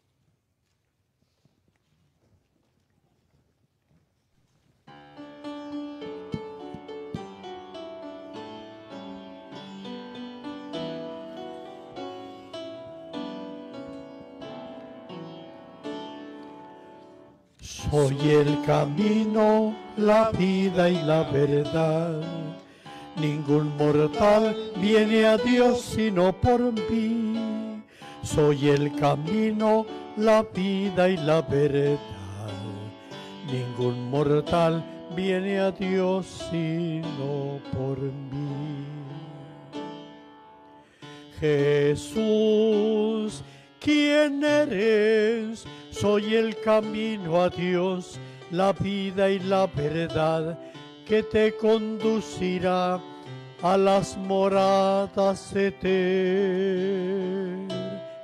Soy el camino, la vida y la verdad. Ningún mortal viene a Dios sino por mí. Soy el camino, la vida y la verdad. Ningún mortal viene a Dios sino por mí. Jesús, ¿quién eres? Soy el camino a Dios, la vida y la verdad, que te conducirá a las moradas eternas.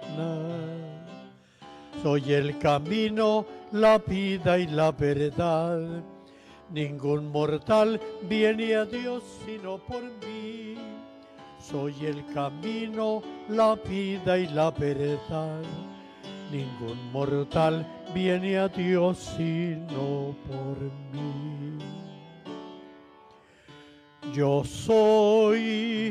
Soy el camino, la vida y la verdad. Ningún mortal viene a Dios sino por mí. Soy el camino, la vida y la verdad. Ningún mortal viene a Dios sino por mí. Yo soy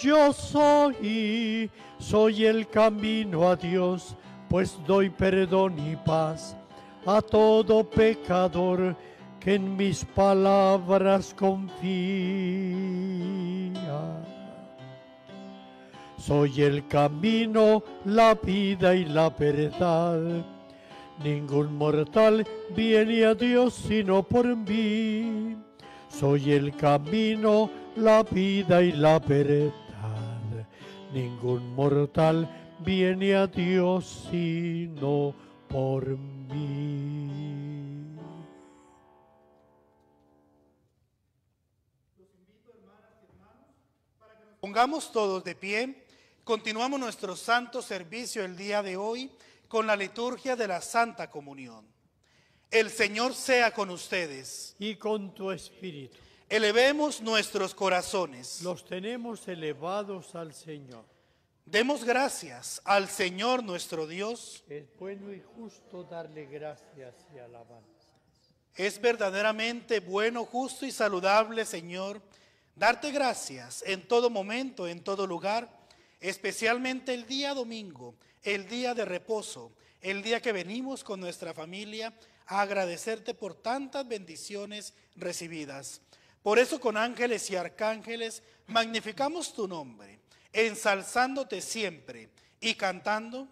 el camino a Dios, pues doy perdón y paz a todo pecador que en mis palabras confía. Soy el camino, la vida y la verdad. Ningún mortal viene a Dios sino por mí. Soy el camino, la vida y la verdad. Ningún mortal viene a Dios sino por mí. Pongamos todos de pie. Continuamos nuestro santo servicio el día de hoy con la liturgia de la Santa Comunión. El Señor sea con ustedes. Y con tu espíritu. Elevemos nuestros corazones. Los tenemos elevados al Señor. Demos gracias al Señor nuestro Dios. Es bueno y justo darle gracias y alabanza. Es verdaderamente bueno, justo y saludable, Señor, darte gracias en todo momento, en todo lugar, especialmente el día domingo, el día de reposo, el día que venimos con nuestra familia a agradecerte por tantas bendiciones recibidas. Por eso con ángeles y arcángeles magnificamos tu nombre, ensalzándote siempre y cantando: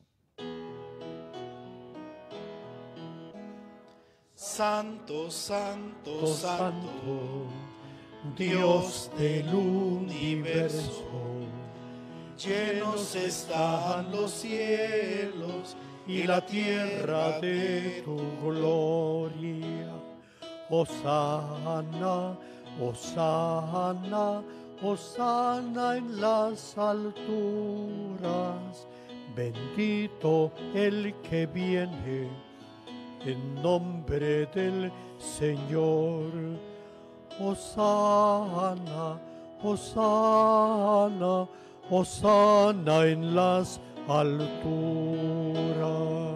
Santo, santo, Oh, santo, santo, Dios del universo, llenos están los cielos y la tierra de tu gloria. Hosana, hosana, hosana en las alturas. Bendito el que viene en nombre del Señor. Hosana, hosana, hosana en las alturas.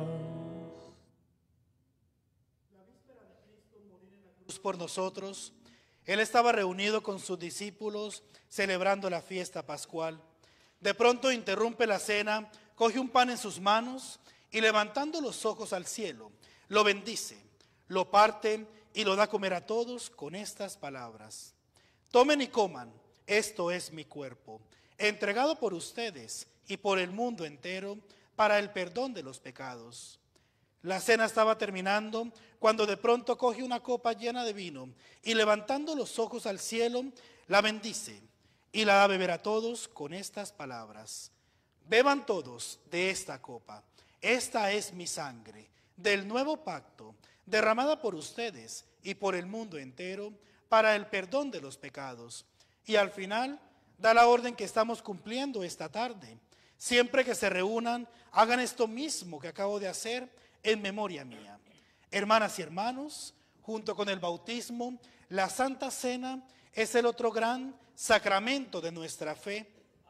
Por nosotros, Él estaba reunido con sus discípulos celebrando la fiesta pascual. De pronto interrumpe la cena, coge un pan en sus manos y levantando los ojos al cielo, lo bendice, lo parte y lo da a comer a todos con estas palabras: tomen y coman, esto es mi cuerpo, entregado por ustedes y por el mundo entero para el perdón de los pecados. La cena estaba terminando cuando de pronto coge una copa llena de vino y levantando los ojos al cielo, la bendice y la da a beber a todos con estas palabras: beban todos de esta copa, esta es mi sangre del nuevo pacto, derramada por ustedes y por el mundo entero para el perdón de los pecados. Y al final da la orden que estamos cumpliendo esta tarde: siempre que se reúnan, hagan esto mismo que acabo de hacer en memoria mía. Hermanas y hermanos, junto con el bautismo, la Santa Cena es el otro gran sacramento de nuestra fe.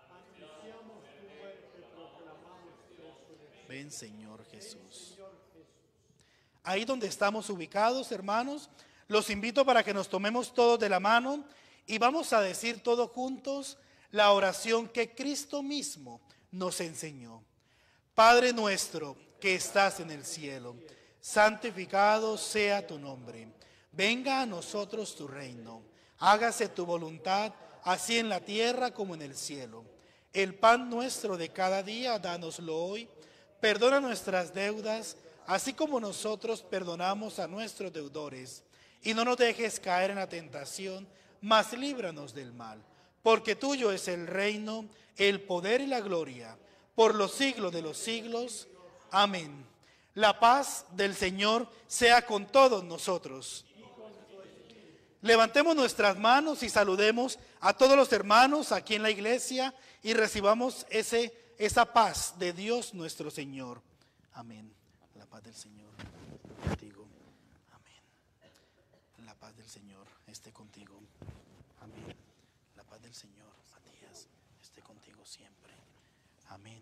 Ven, Señor Jesús. Ahí donde estamos ubicados, hermanos, los invito para que nos tomemos todos de la mano y vamos a decir todos juntos la oración que Cristo mismo nos enseñó. Padre nuestro que estás en el cielo, santificado sea tu nombre. Venga a nosotros tu reino. Hágase tu voluntad, así en la tierra como en el cielo. El pan nuestro de cada día, dánoslo hoy. Perdona nuestras deudas, así como nosotros perdonamos a nuestros deudores. Y no nos dejes caer en la tentación, mas líbranos del mal. Porque tuyo es el reino, el poder y la gloria, por los siglos de los siglos. Amén. La paz del Señor sea con todos nosotros. Levantemos nuestras manos y saludemos a todos los hermanos aquí en la iglesia y recibamos esa paz de Dios nuestro Señor. Amén. La paz del Señor contigo. Amén. La paz del Señor esté contigo. Amén. La paz del Señor, Matías, esté contigo siempre. Amén.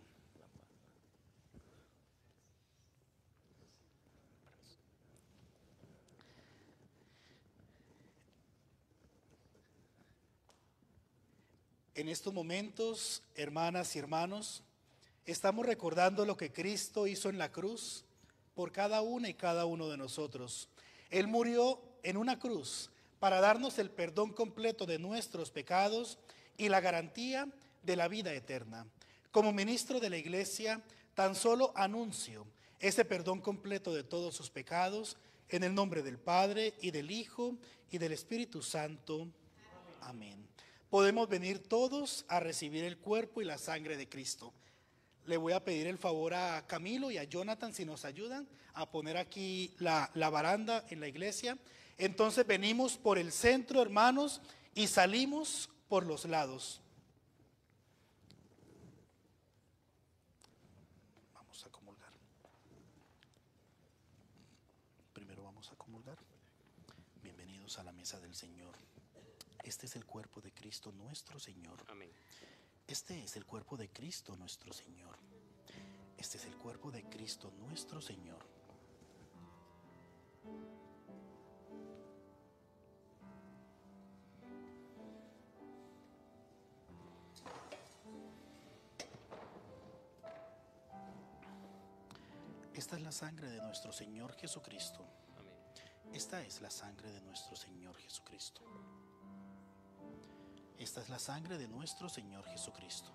En estos momentos, hermanas y hermanos, estamos recordando lo que Cristo hizo en la cruz por cada una y cada uno de nosotros. Él murió en una cruz para darnos el perdón completo de nuestros pecados y la garantía de la vida eterna. Como ministro de la iglesia, tan solo anuncio ese perdón completo de todos sus pecados en el nombre del Padre y del Hijo y del Espíritu Santo. Amén. Podemos venir todos a recibir el cuerpo y la sangre de Cristo. Le voy a pedir el favor a Camilo y a Jonathan si nos ayudan a poner aquí la baranda en la iglesia. Entonces venimos por el centro, hermanos, y salimos por los lados. Vamos a comulgar. Primero vamos a comulgar. Bienvenidos a la mesa del Señor. Este es el cuerpo de Cristo nuestro Señor. Amén. Este es el cuerpo de Cristo nuestro Señor. Este es el cuerpo de Cristo nuestro Señor. Esta es la sangre de nuestro Señor Jesucristo. Amén. Esta es la sangre de nuestro Señor Jesucristo. Esta es la sangre de nuestro Señor Jesucristo.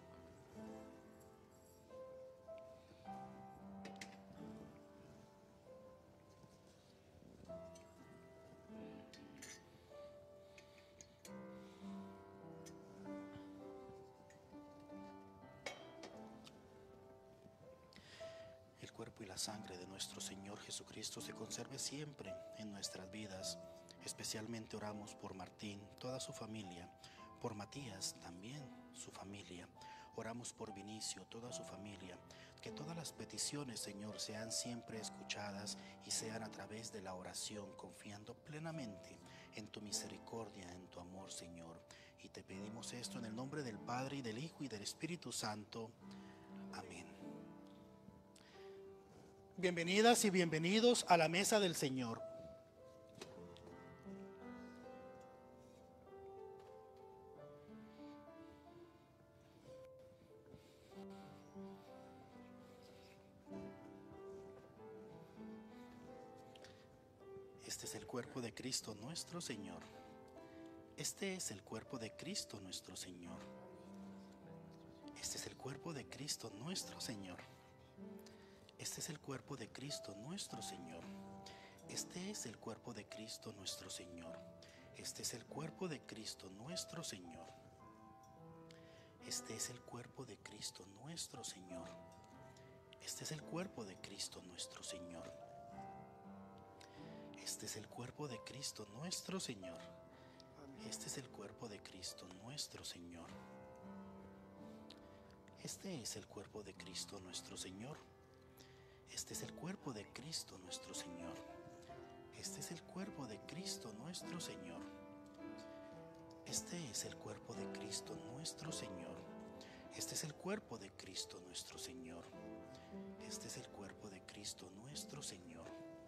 El cuerpo y la sangre de nuestro Señor Jesucristo se conserve siempre en nuestras vidas. Especialmente oramos por Martín, toda su familia, por Matías, también su familia. Oramos por Vinicio, toda su familia. Que todas las peticiones, Señor, sean siempre escuchadas y sean a través de la oración, confiando plenamente en tu misericordia, en tu amor, Señor. Y te pedimos esto en el nombre del Padre, y del Hijo, y del Espíritu Santo. Amén. Bienvenidas y bienvenidos a la mesa del Señor. Este es el cuerpo de Cristo nuestro Señor. Este es el cuerpo de Cristo nuestro Señor. Este es el cuerpo de Cristo nuestro Señor. Este es el cuerpo de Cristo nuestro Señor. Este es el cuerpo de Cristo nuestro Señor. Este es el cuerpo de Cristo nuestro Señor. Este es el cuerpo de Cristo nuestro Señor. Este es el cuerpo de Cristo nuestro Señor. Este es el cuerpo de Cristo nuestro Señor. Este es el cuerpo de Cristo nuestro Señor. Este es el cuerpo de Cristo nuestro Señor. Este es el cuerpo de Cristo nuestro Señor. Este es el cuerpo de Cristo nuestro Señor. Este es el cuerpo de Cristo nuestro Señor. Este es el cuerpo de Cristo nuestro Señor. Este es el cuerpo de Cristo nuestro Señor.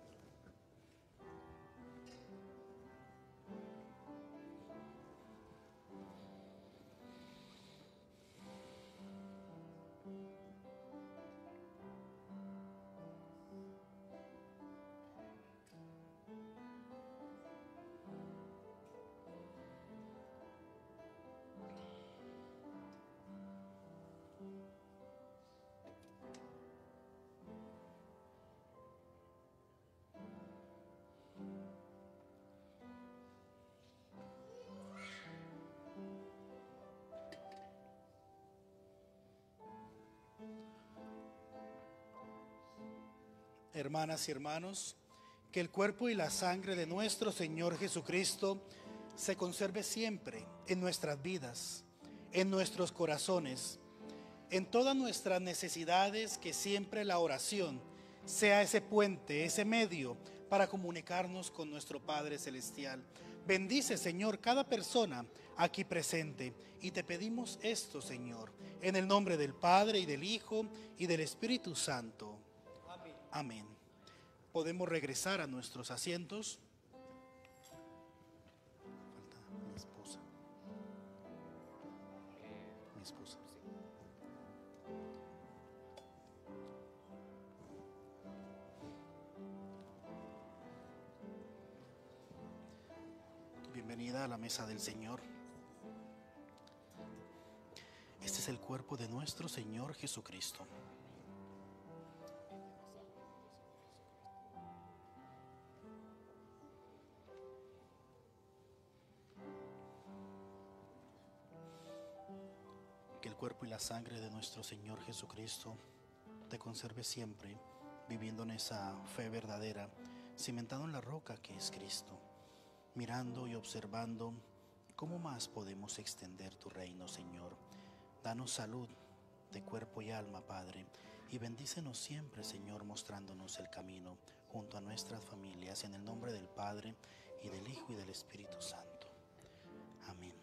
Hermanas y hermanos, que el cuerpo y la sangre de nuestro Señor Jesucristo se conserve siempre en nuestras vidas, en nuestros corazones, en todas nuestras necesidades, que siempre la oración sea ese puente, ese medio para comunicarnos con nuestro Padre Celestial. Bendice, Señor, cada persona aquí presente, y te pedimos esto, Señor, en el nombre del Padre, y del Hijo, y del Espíritu Santo. Amén. Podemos regresar a nuestros asientos. Falta mi esposa. Mi esposa. Bienvenida a la mesa del Señor. Este es el cuerpo de nuestro Señor Jesucristo. Que el cuerpo y la sangre de nuestro Señor Jesucristo te conserve siempre, viviendo en esa fe verdadera, cimentado en la roca que es Cristo, mirando y observando cómo más podemos extender tu reino, Señor. Danos salud de cuerpo y alma, Padre, y bendícenos siempre, Señor, mostrándonos el camino junto a nuestras familias, en el nombre del Padre, y del Hijo, y del Espíritu Santo. Amén.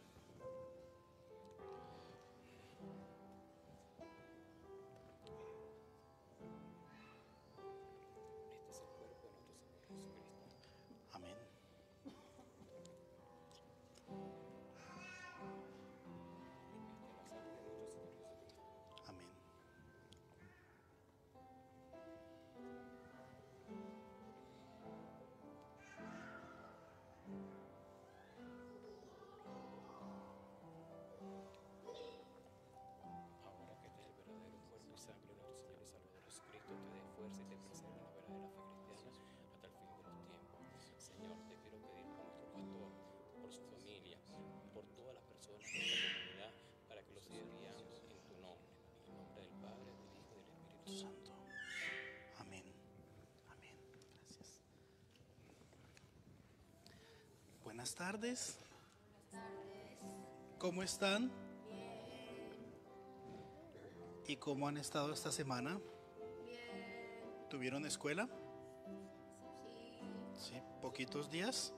Amén. Amén. personas de nuestra comunidad, para que los sirvan en tu nombre. En el nombre del Padre, del Hijo y del Espíritu Santo. Amén. Amén. Gracias. Buenas tardes. ¿Cómo están? ¿Y cómo han estado esta semana? ¿Tuvieron escuela? Sí. ¿Poquitos días?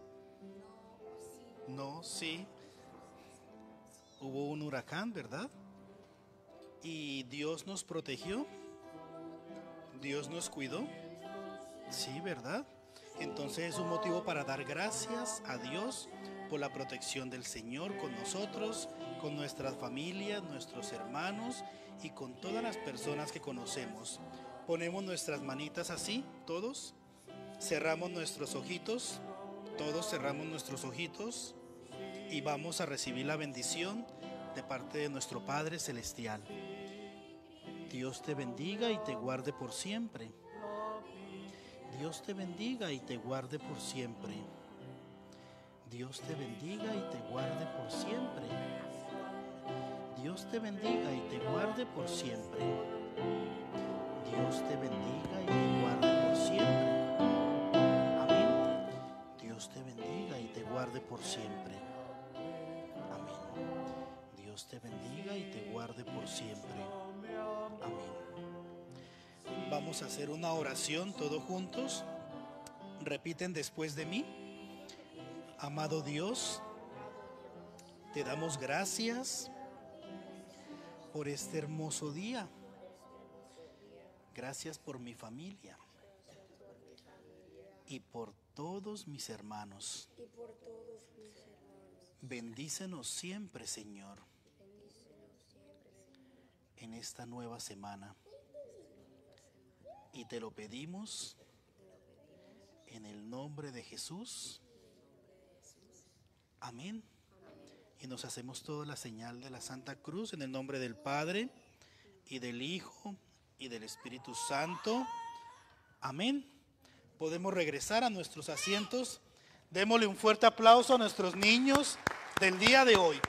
No, sí. Hubo un huracán, ¿verdad? ¿Y Dios nos protegió? ¿Dios nos cuidó? Sí, ¿verdad? Entonces es un motivo para dar gracias a Dios por la protección del Señor con nosotros, con nuestras familias, nuestros hermanos y con todas las personas que conocemos. Ponemos nuestras manitas así, todos. Cerramos nuestros ojitos, todos cerramos nuestros ojitos y vamos a recibir la bendición de parte de nuestro Padre Celestial. Dios te bendiga y te guarde por siempre. Dios te bendiga y te guarde por siempre. Dios te bendiga y te guarde por siempre. Dios te bendiga y te guarde por siempre. Dios te bendiga y te guarde por siempre. Amén. Dios te bendiga y te guarde por siempre. Amén. Dios te bendiga y te guarde por siempre. Amén. Vamos a hacer una oración todos juntos. Repiten después de mí. Amado Dios, te damos gracias por este hermoso día. Gracias por mi familia y por todos mis hermanos. Bendícenos siempre, Señor, en esta nueva semana. Y te lo pedimos en el nombre de Jesús. Amén. Y nos hacemos toda la señal de la Santa Cruz en el nombre del Padre y del Hijo y del Espíritu Santo. Amén. Podemos regresar a nuestros asientos. Démosle un fuerte aplauso a nuestros niños del día de hoy.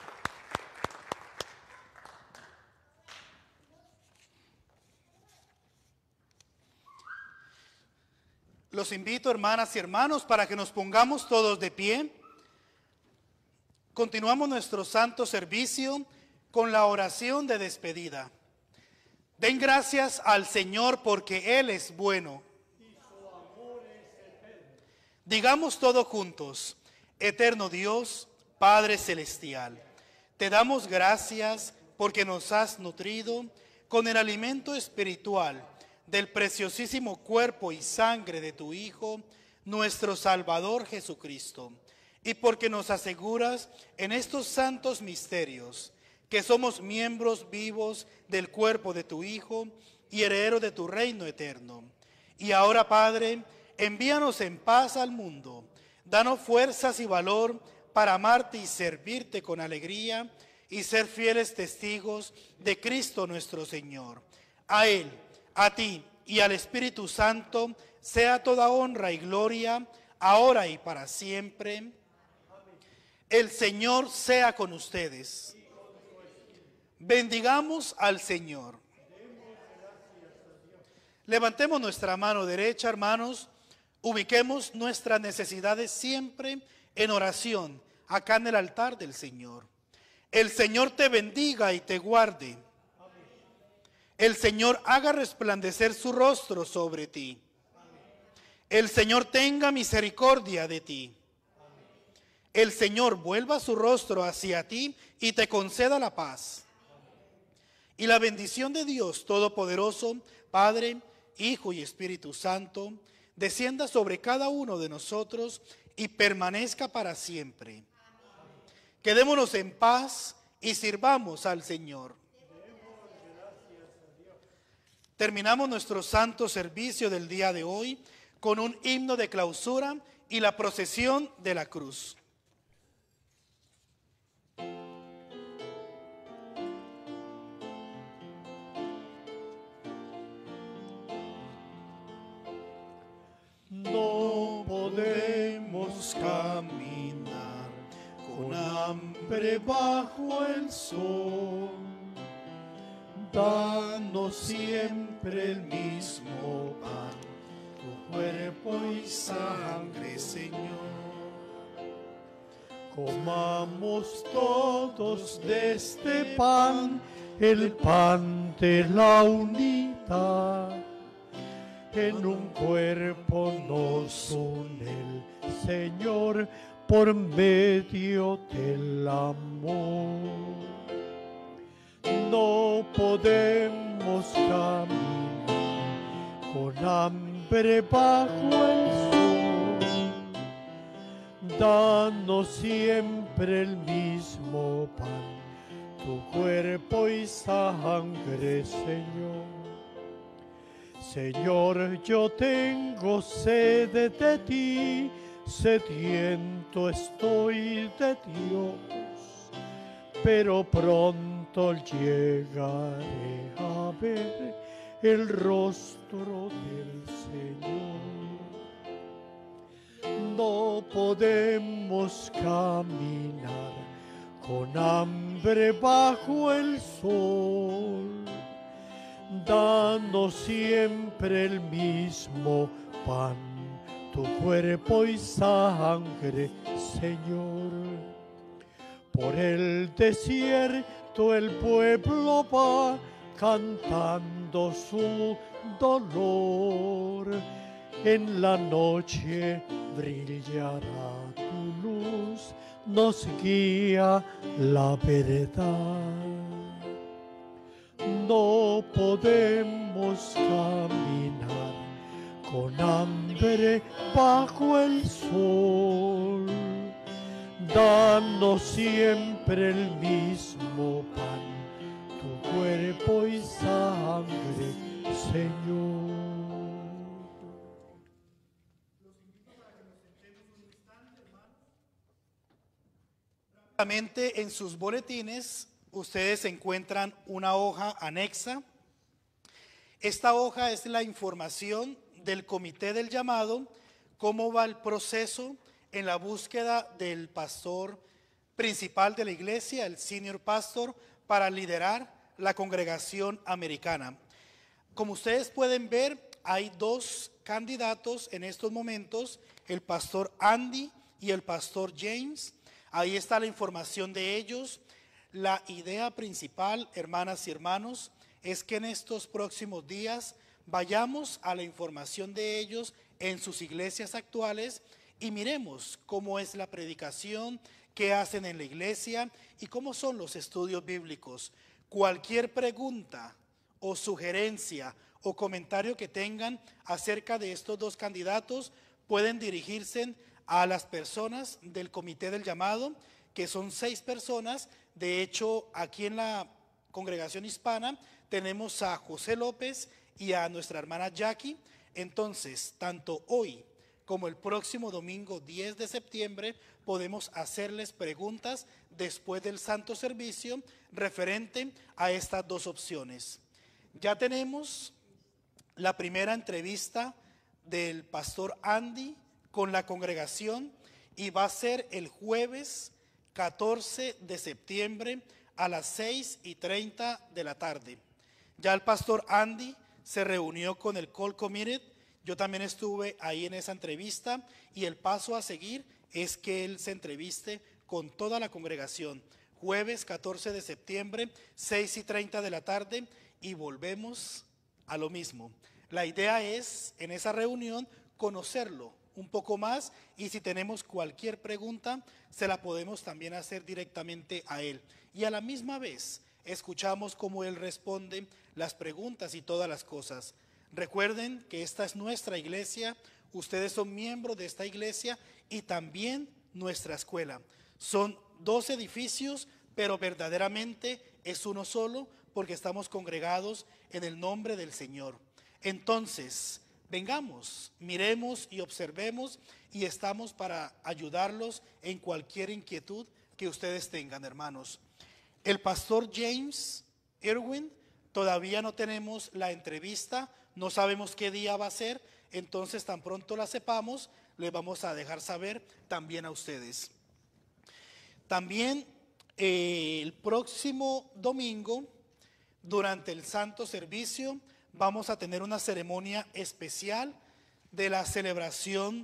Los invito, hermanas y hermanos, para que nos pongamos todos de pie. Continuamos nuestro santo servicio con la oración de despedida. Den gracias al Señor porque Él es bueno. Digamos todos juntos: eterno Dios, Padre Celestial, te damos gracias porque nos has nutrido con el alimento espiritual del preciosísimo cuerpo y sangre de tu Hijo, nuestro Salvador Jesucristo, y porque nos aseguras en estos santos misterios que somos miembros vivos del cuerpo de tu Hijo y heredero de tu reino eterno. Y ahora, Padre, envíanos en paz al mundo, danos fuerzas y valor para amarte y servirte con alegría y ser fieles testigos de Cristo nuestro Señor. A Él, a ti y al Espíritu Santo sea toda honra y gloria, ahora y para siempre. El Señor sea con ustedes. Bendigamos al Señor. Levantemos nuestra mano derecha, hermanos. Ubiquemos nuestras necesidades siempre en oración, acá en el altar del Señor. El Señor te bendiga y te guarde. El Señor haga resplandecer su rostro sobre ti. El Señor tenga misericordia de ti. El Señor vuelva su rostro hacia ti y te conceda la paz. Y la bendición de Dios Todopoderoso, Padre, Hijo y Espíritu Santo, descienda sobre cada uno de nosotros y permanezca para siempre. Quedémonos en paz y sirvamos al Señor. Terminamos nuestro santo servicio del día de hoy con un himno de clausura y la procesión de la cruz. No podemos caminar con hambre hambre bajo el sol. Danos siempre el mismo pan, tu cuerpo y sangre, Señor. Comamos todos de este pan, el pan de la unidad. En un cuerpo nos une el Señor por medio del amor. No podemos caminar con hambre bajo el sol. Danos siempre el mismo pan, tu cuerpo y sangre, Señor. Señor, yo tengo sed de ti, sediento estoy de Dios, pero pronto llegaré a ver el rostro del Señor. No podemos caminar con hambre bajo el sol. Danos siempre el mismo pan, tu cuerpo y sangre, Señor. Por el desierto el pueblo va cantando su dolor. En la noche brillará tu luz, nos guía la verdad. No podemos caminar con hambre bajo el sol. Danos siempre el mismo pan, tu cuerpo y sangre, Señor. En sus boletines ustedes encuentran una hoja anexa. Esta hoja es la información del comité del llamado, cómo va el proceso en la búsqueda del pastor principal de la iglesia, el senior pastor, para liderar la congregación americana. Como ustedes pueden ver, hay dos candidatos en estos momentos, el pastor Andy y el pastor James. Ahí está la información de ellos. La idea principal, hermanas y hermanos, es que en estos próximos días vayamos a la información de ellos en sus iglesias actuales y miremos cómo es la predicación, qué hacen en la iglesia y cómo son los estudios bíblicos. Cualquier pregunta o sugerencia o comentario que tengan acerca de estos dos candidatos pueden dirigirse a las personas del comité del llamado, que son 6 personas. De hecho, aquí en la congregación hispana tenemos a José López y a nuestra hermana Jackie. Entonces, tanto hoy como el próximo domingo 10 de septiembre podemos hacerles preguntas después del santo servicio referente a estas dos opciones. Ya tenemos la primera entrevista del pastor Andy con la congregación y va a ser el jueves 14 de septiembre a las 6:30 de la tarde. Ya el pastor Andy se reunió con el Call Committee. Yo también estuve ahí en esa entrevista y el paso a seguir es que él se entreviste con toda la congregación. Jueves 14 de septiembre, 6:30 de la tarde, y volvemos a lo mismo. La idea es en esa reunión conocerlo un poco más y si tenemos cualquier pregunta se la podemos también hacer directamente a él. Y a la misma vez escuchamos cómo él responde las preguntas y todas las cosas. Recuerden que esta es nuestra iglesia, ustedes son miembros de esta iglesia y también nuestra escuela. Son 2 edificios, pero verdaderamente es uno solo porque estamos congregados en el nombre del Señor. Entonces, vengamos, miremos y observemos y estamos para ayudarlos en cualquier inquietud que ustedes tengan, hermanos. El pastor James Irwin, todavía no tenemos la entrevista, no sabemos qué día va a ser, entonces tan pronto la sepamos, les vamos a dejar saber también a ustedes. También El próximo domingo, durante el Santo Servicio, vamos a tener una ceremonia especial de la celebración,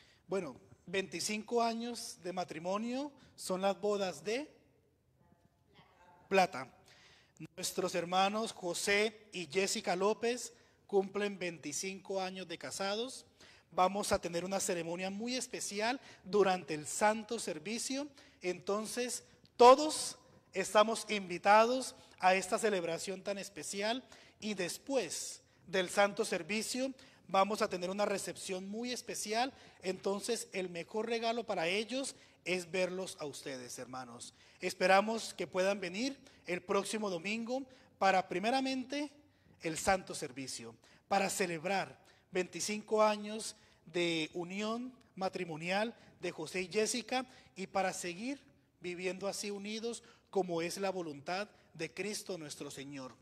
25 años de matrimonio, son las bodas de plata. Nuestros hermanos José y Jessica López cumplen 25 años de casados. Vamos a tener una ceremonia muy especial durante el Santo Servicio. Entonces, todos estamos invitados a esta celebración tan especial, y después del Santo Servicio vamos a tener una recepción muy especial. Entonces, el mejor regalo para ellos es verlos a ustedes, hermanos. Esperamos que puedan venir el próximo domingo para, primeramente, el Santo Servicio, para celebrar 25 años de unión matrimonial de José y Jessica, y para seguir viviendo así unidos como es la voluntad de Cristo nuestro Señor.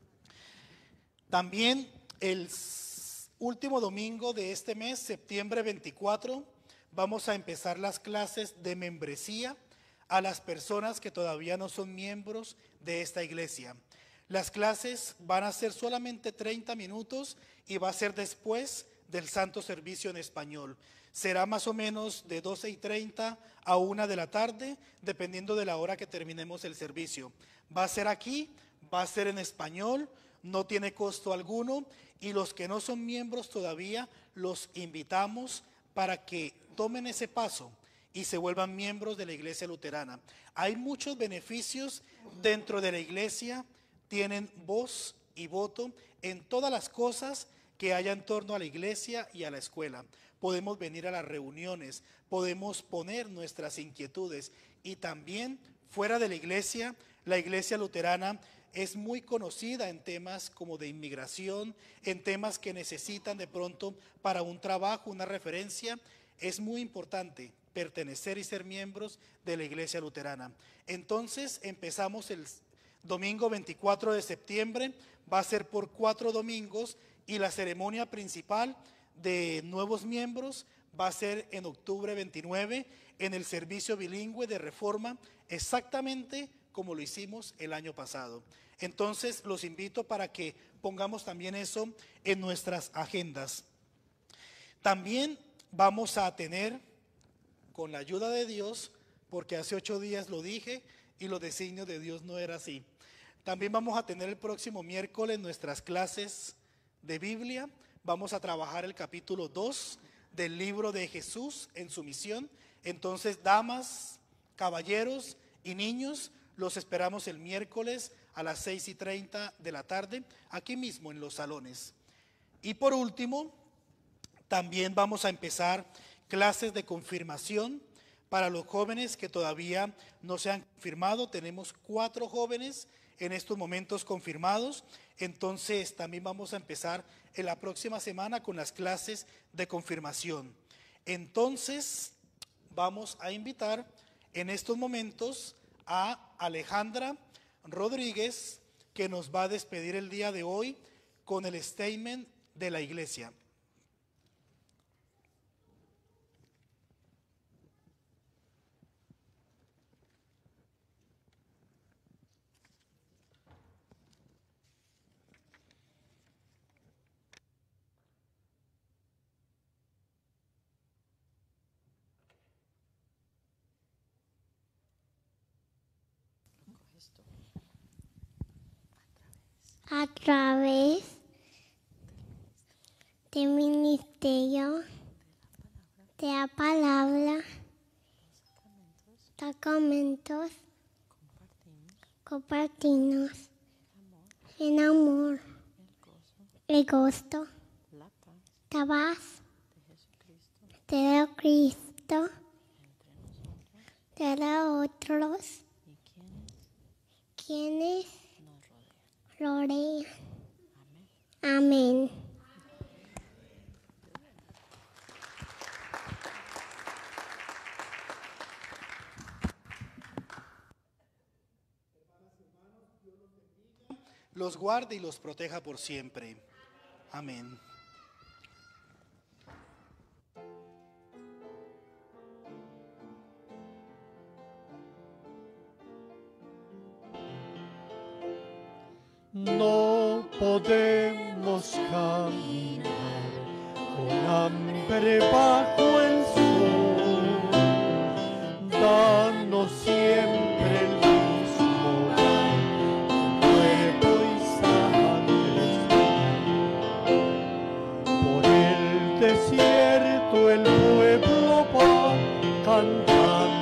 También el último domingo de este mes, septiembre 24, vamos a empezar las clases de membresía a las personas que todavía no son miembros de esta iglesia. Las clases van a ser solamente 30 minutos y va a ser después del Santo Servicio en español. Será más o menos de 12:30 a 1 de la tarde, dependiendo de la hora que terminemos el servicio. Va a ser aquí, va a ser en español, no tiene costo alguno, y los que no son miembros todavía los invitamos para que tomen ese paso y se vuelvan miembros de la Iglesia Luterana. Hay muchos beneficios dentro de la iglesia, tienen voz y voto en todas las cosas que haya en torno a la iglesia y a la escuela. Podemos venir a las reuniones, podemos poner nuestras inquietudes, y también fuera de la iglesia luterana es muy conocida en temas como de inmigración, en temas que necesitan de pronto para un trabajo, una referencia. Es muy importante pertenecer y ser miembros de la iglesia luterana. Entonces empezamos el domingo 24 de septiembre, va a ser por 4 domingos, y la ceremonia principal de nuevos miembros va a ser en octubre 29 en el servicio bilingüe de Reforma, exactamente como lo hicimos el año pasado. Entonces los invito para que pongamos también eso en nuestras agendas. También vamos a tener, con la ayuda de Dios, porque hace 8 días lo dije y los designios de Dios no era así, también vamos a tener el próximo miércoles nuestras clases de Biblia. Vamos a trabajar el capítulo 2 del libro de Jesús en su misión. Entonces, damas, caballeros y niños, los esperamos el miércoles a las 6:30 de la tarde, aquí mismo en los salones. Y por último, también vamos a empezar clases de confirmación para los jóvenes que todavía no se han confirmado. Tenemos 4 jóvenes en estos momentos confirmados. Entonces también vamos a empezar en la próxima semana con las clases de confirmación. Entonces vamos a invitar en estos momentos a Alejandra Rodríguez, que nos va a despedir el día de hoy con el statement de la iglesia. A través del ministerio de la palabra, sacramentos, compartimos el amor, el gozo, la paz de Cristo, de los otros, quienes rodean. Amén. Los guarde y los proteja por siempre. Amén. no podemos caminar con hambre bajo el sol. Danos siempre el mismo pan, cuerpo y sangre. Por el desierto el pueblo va cantando.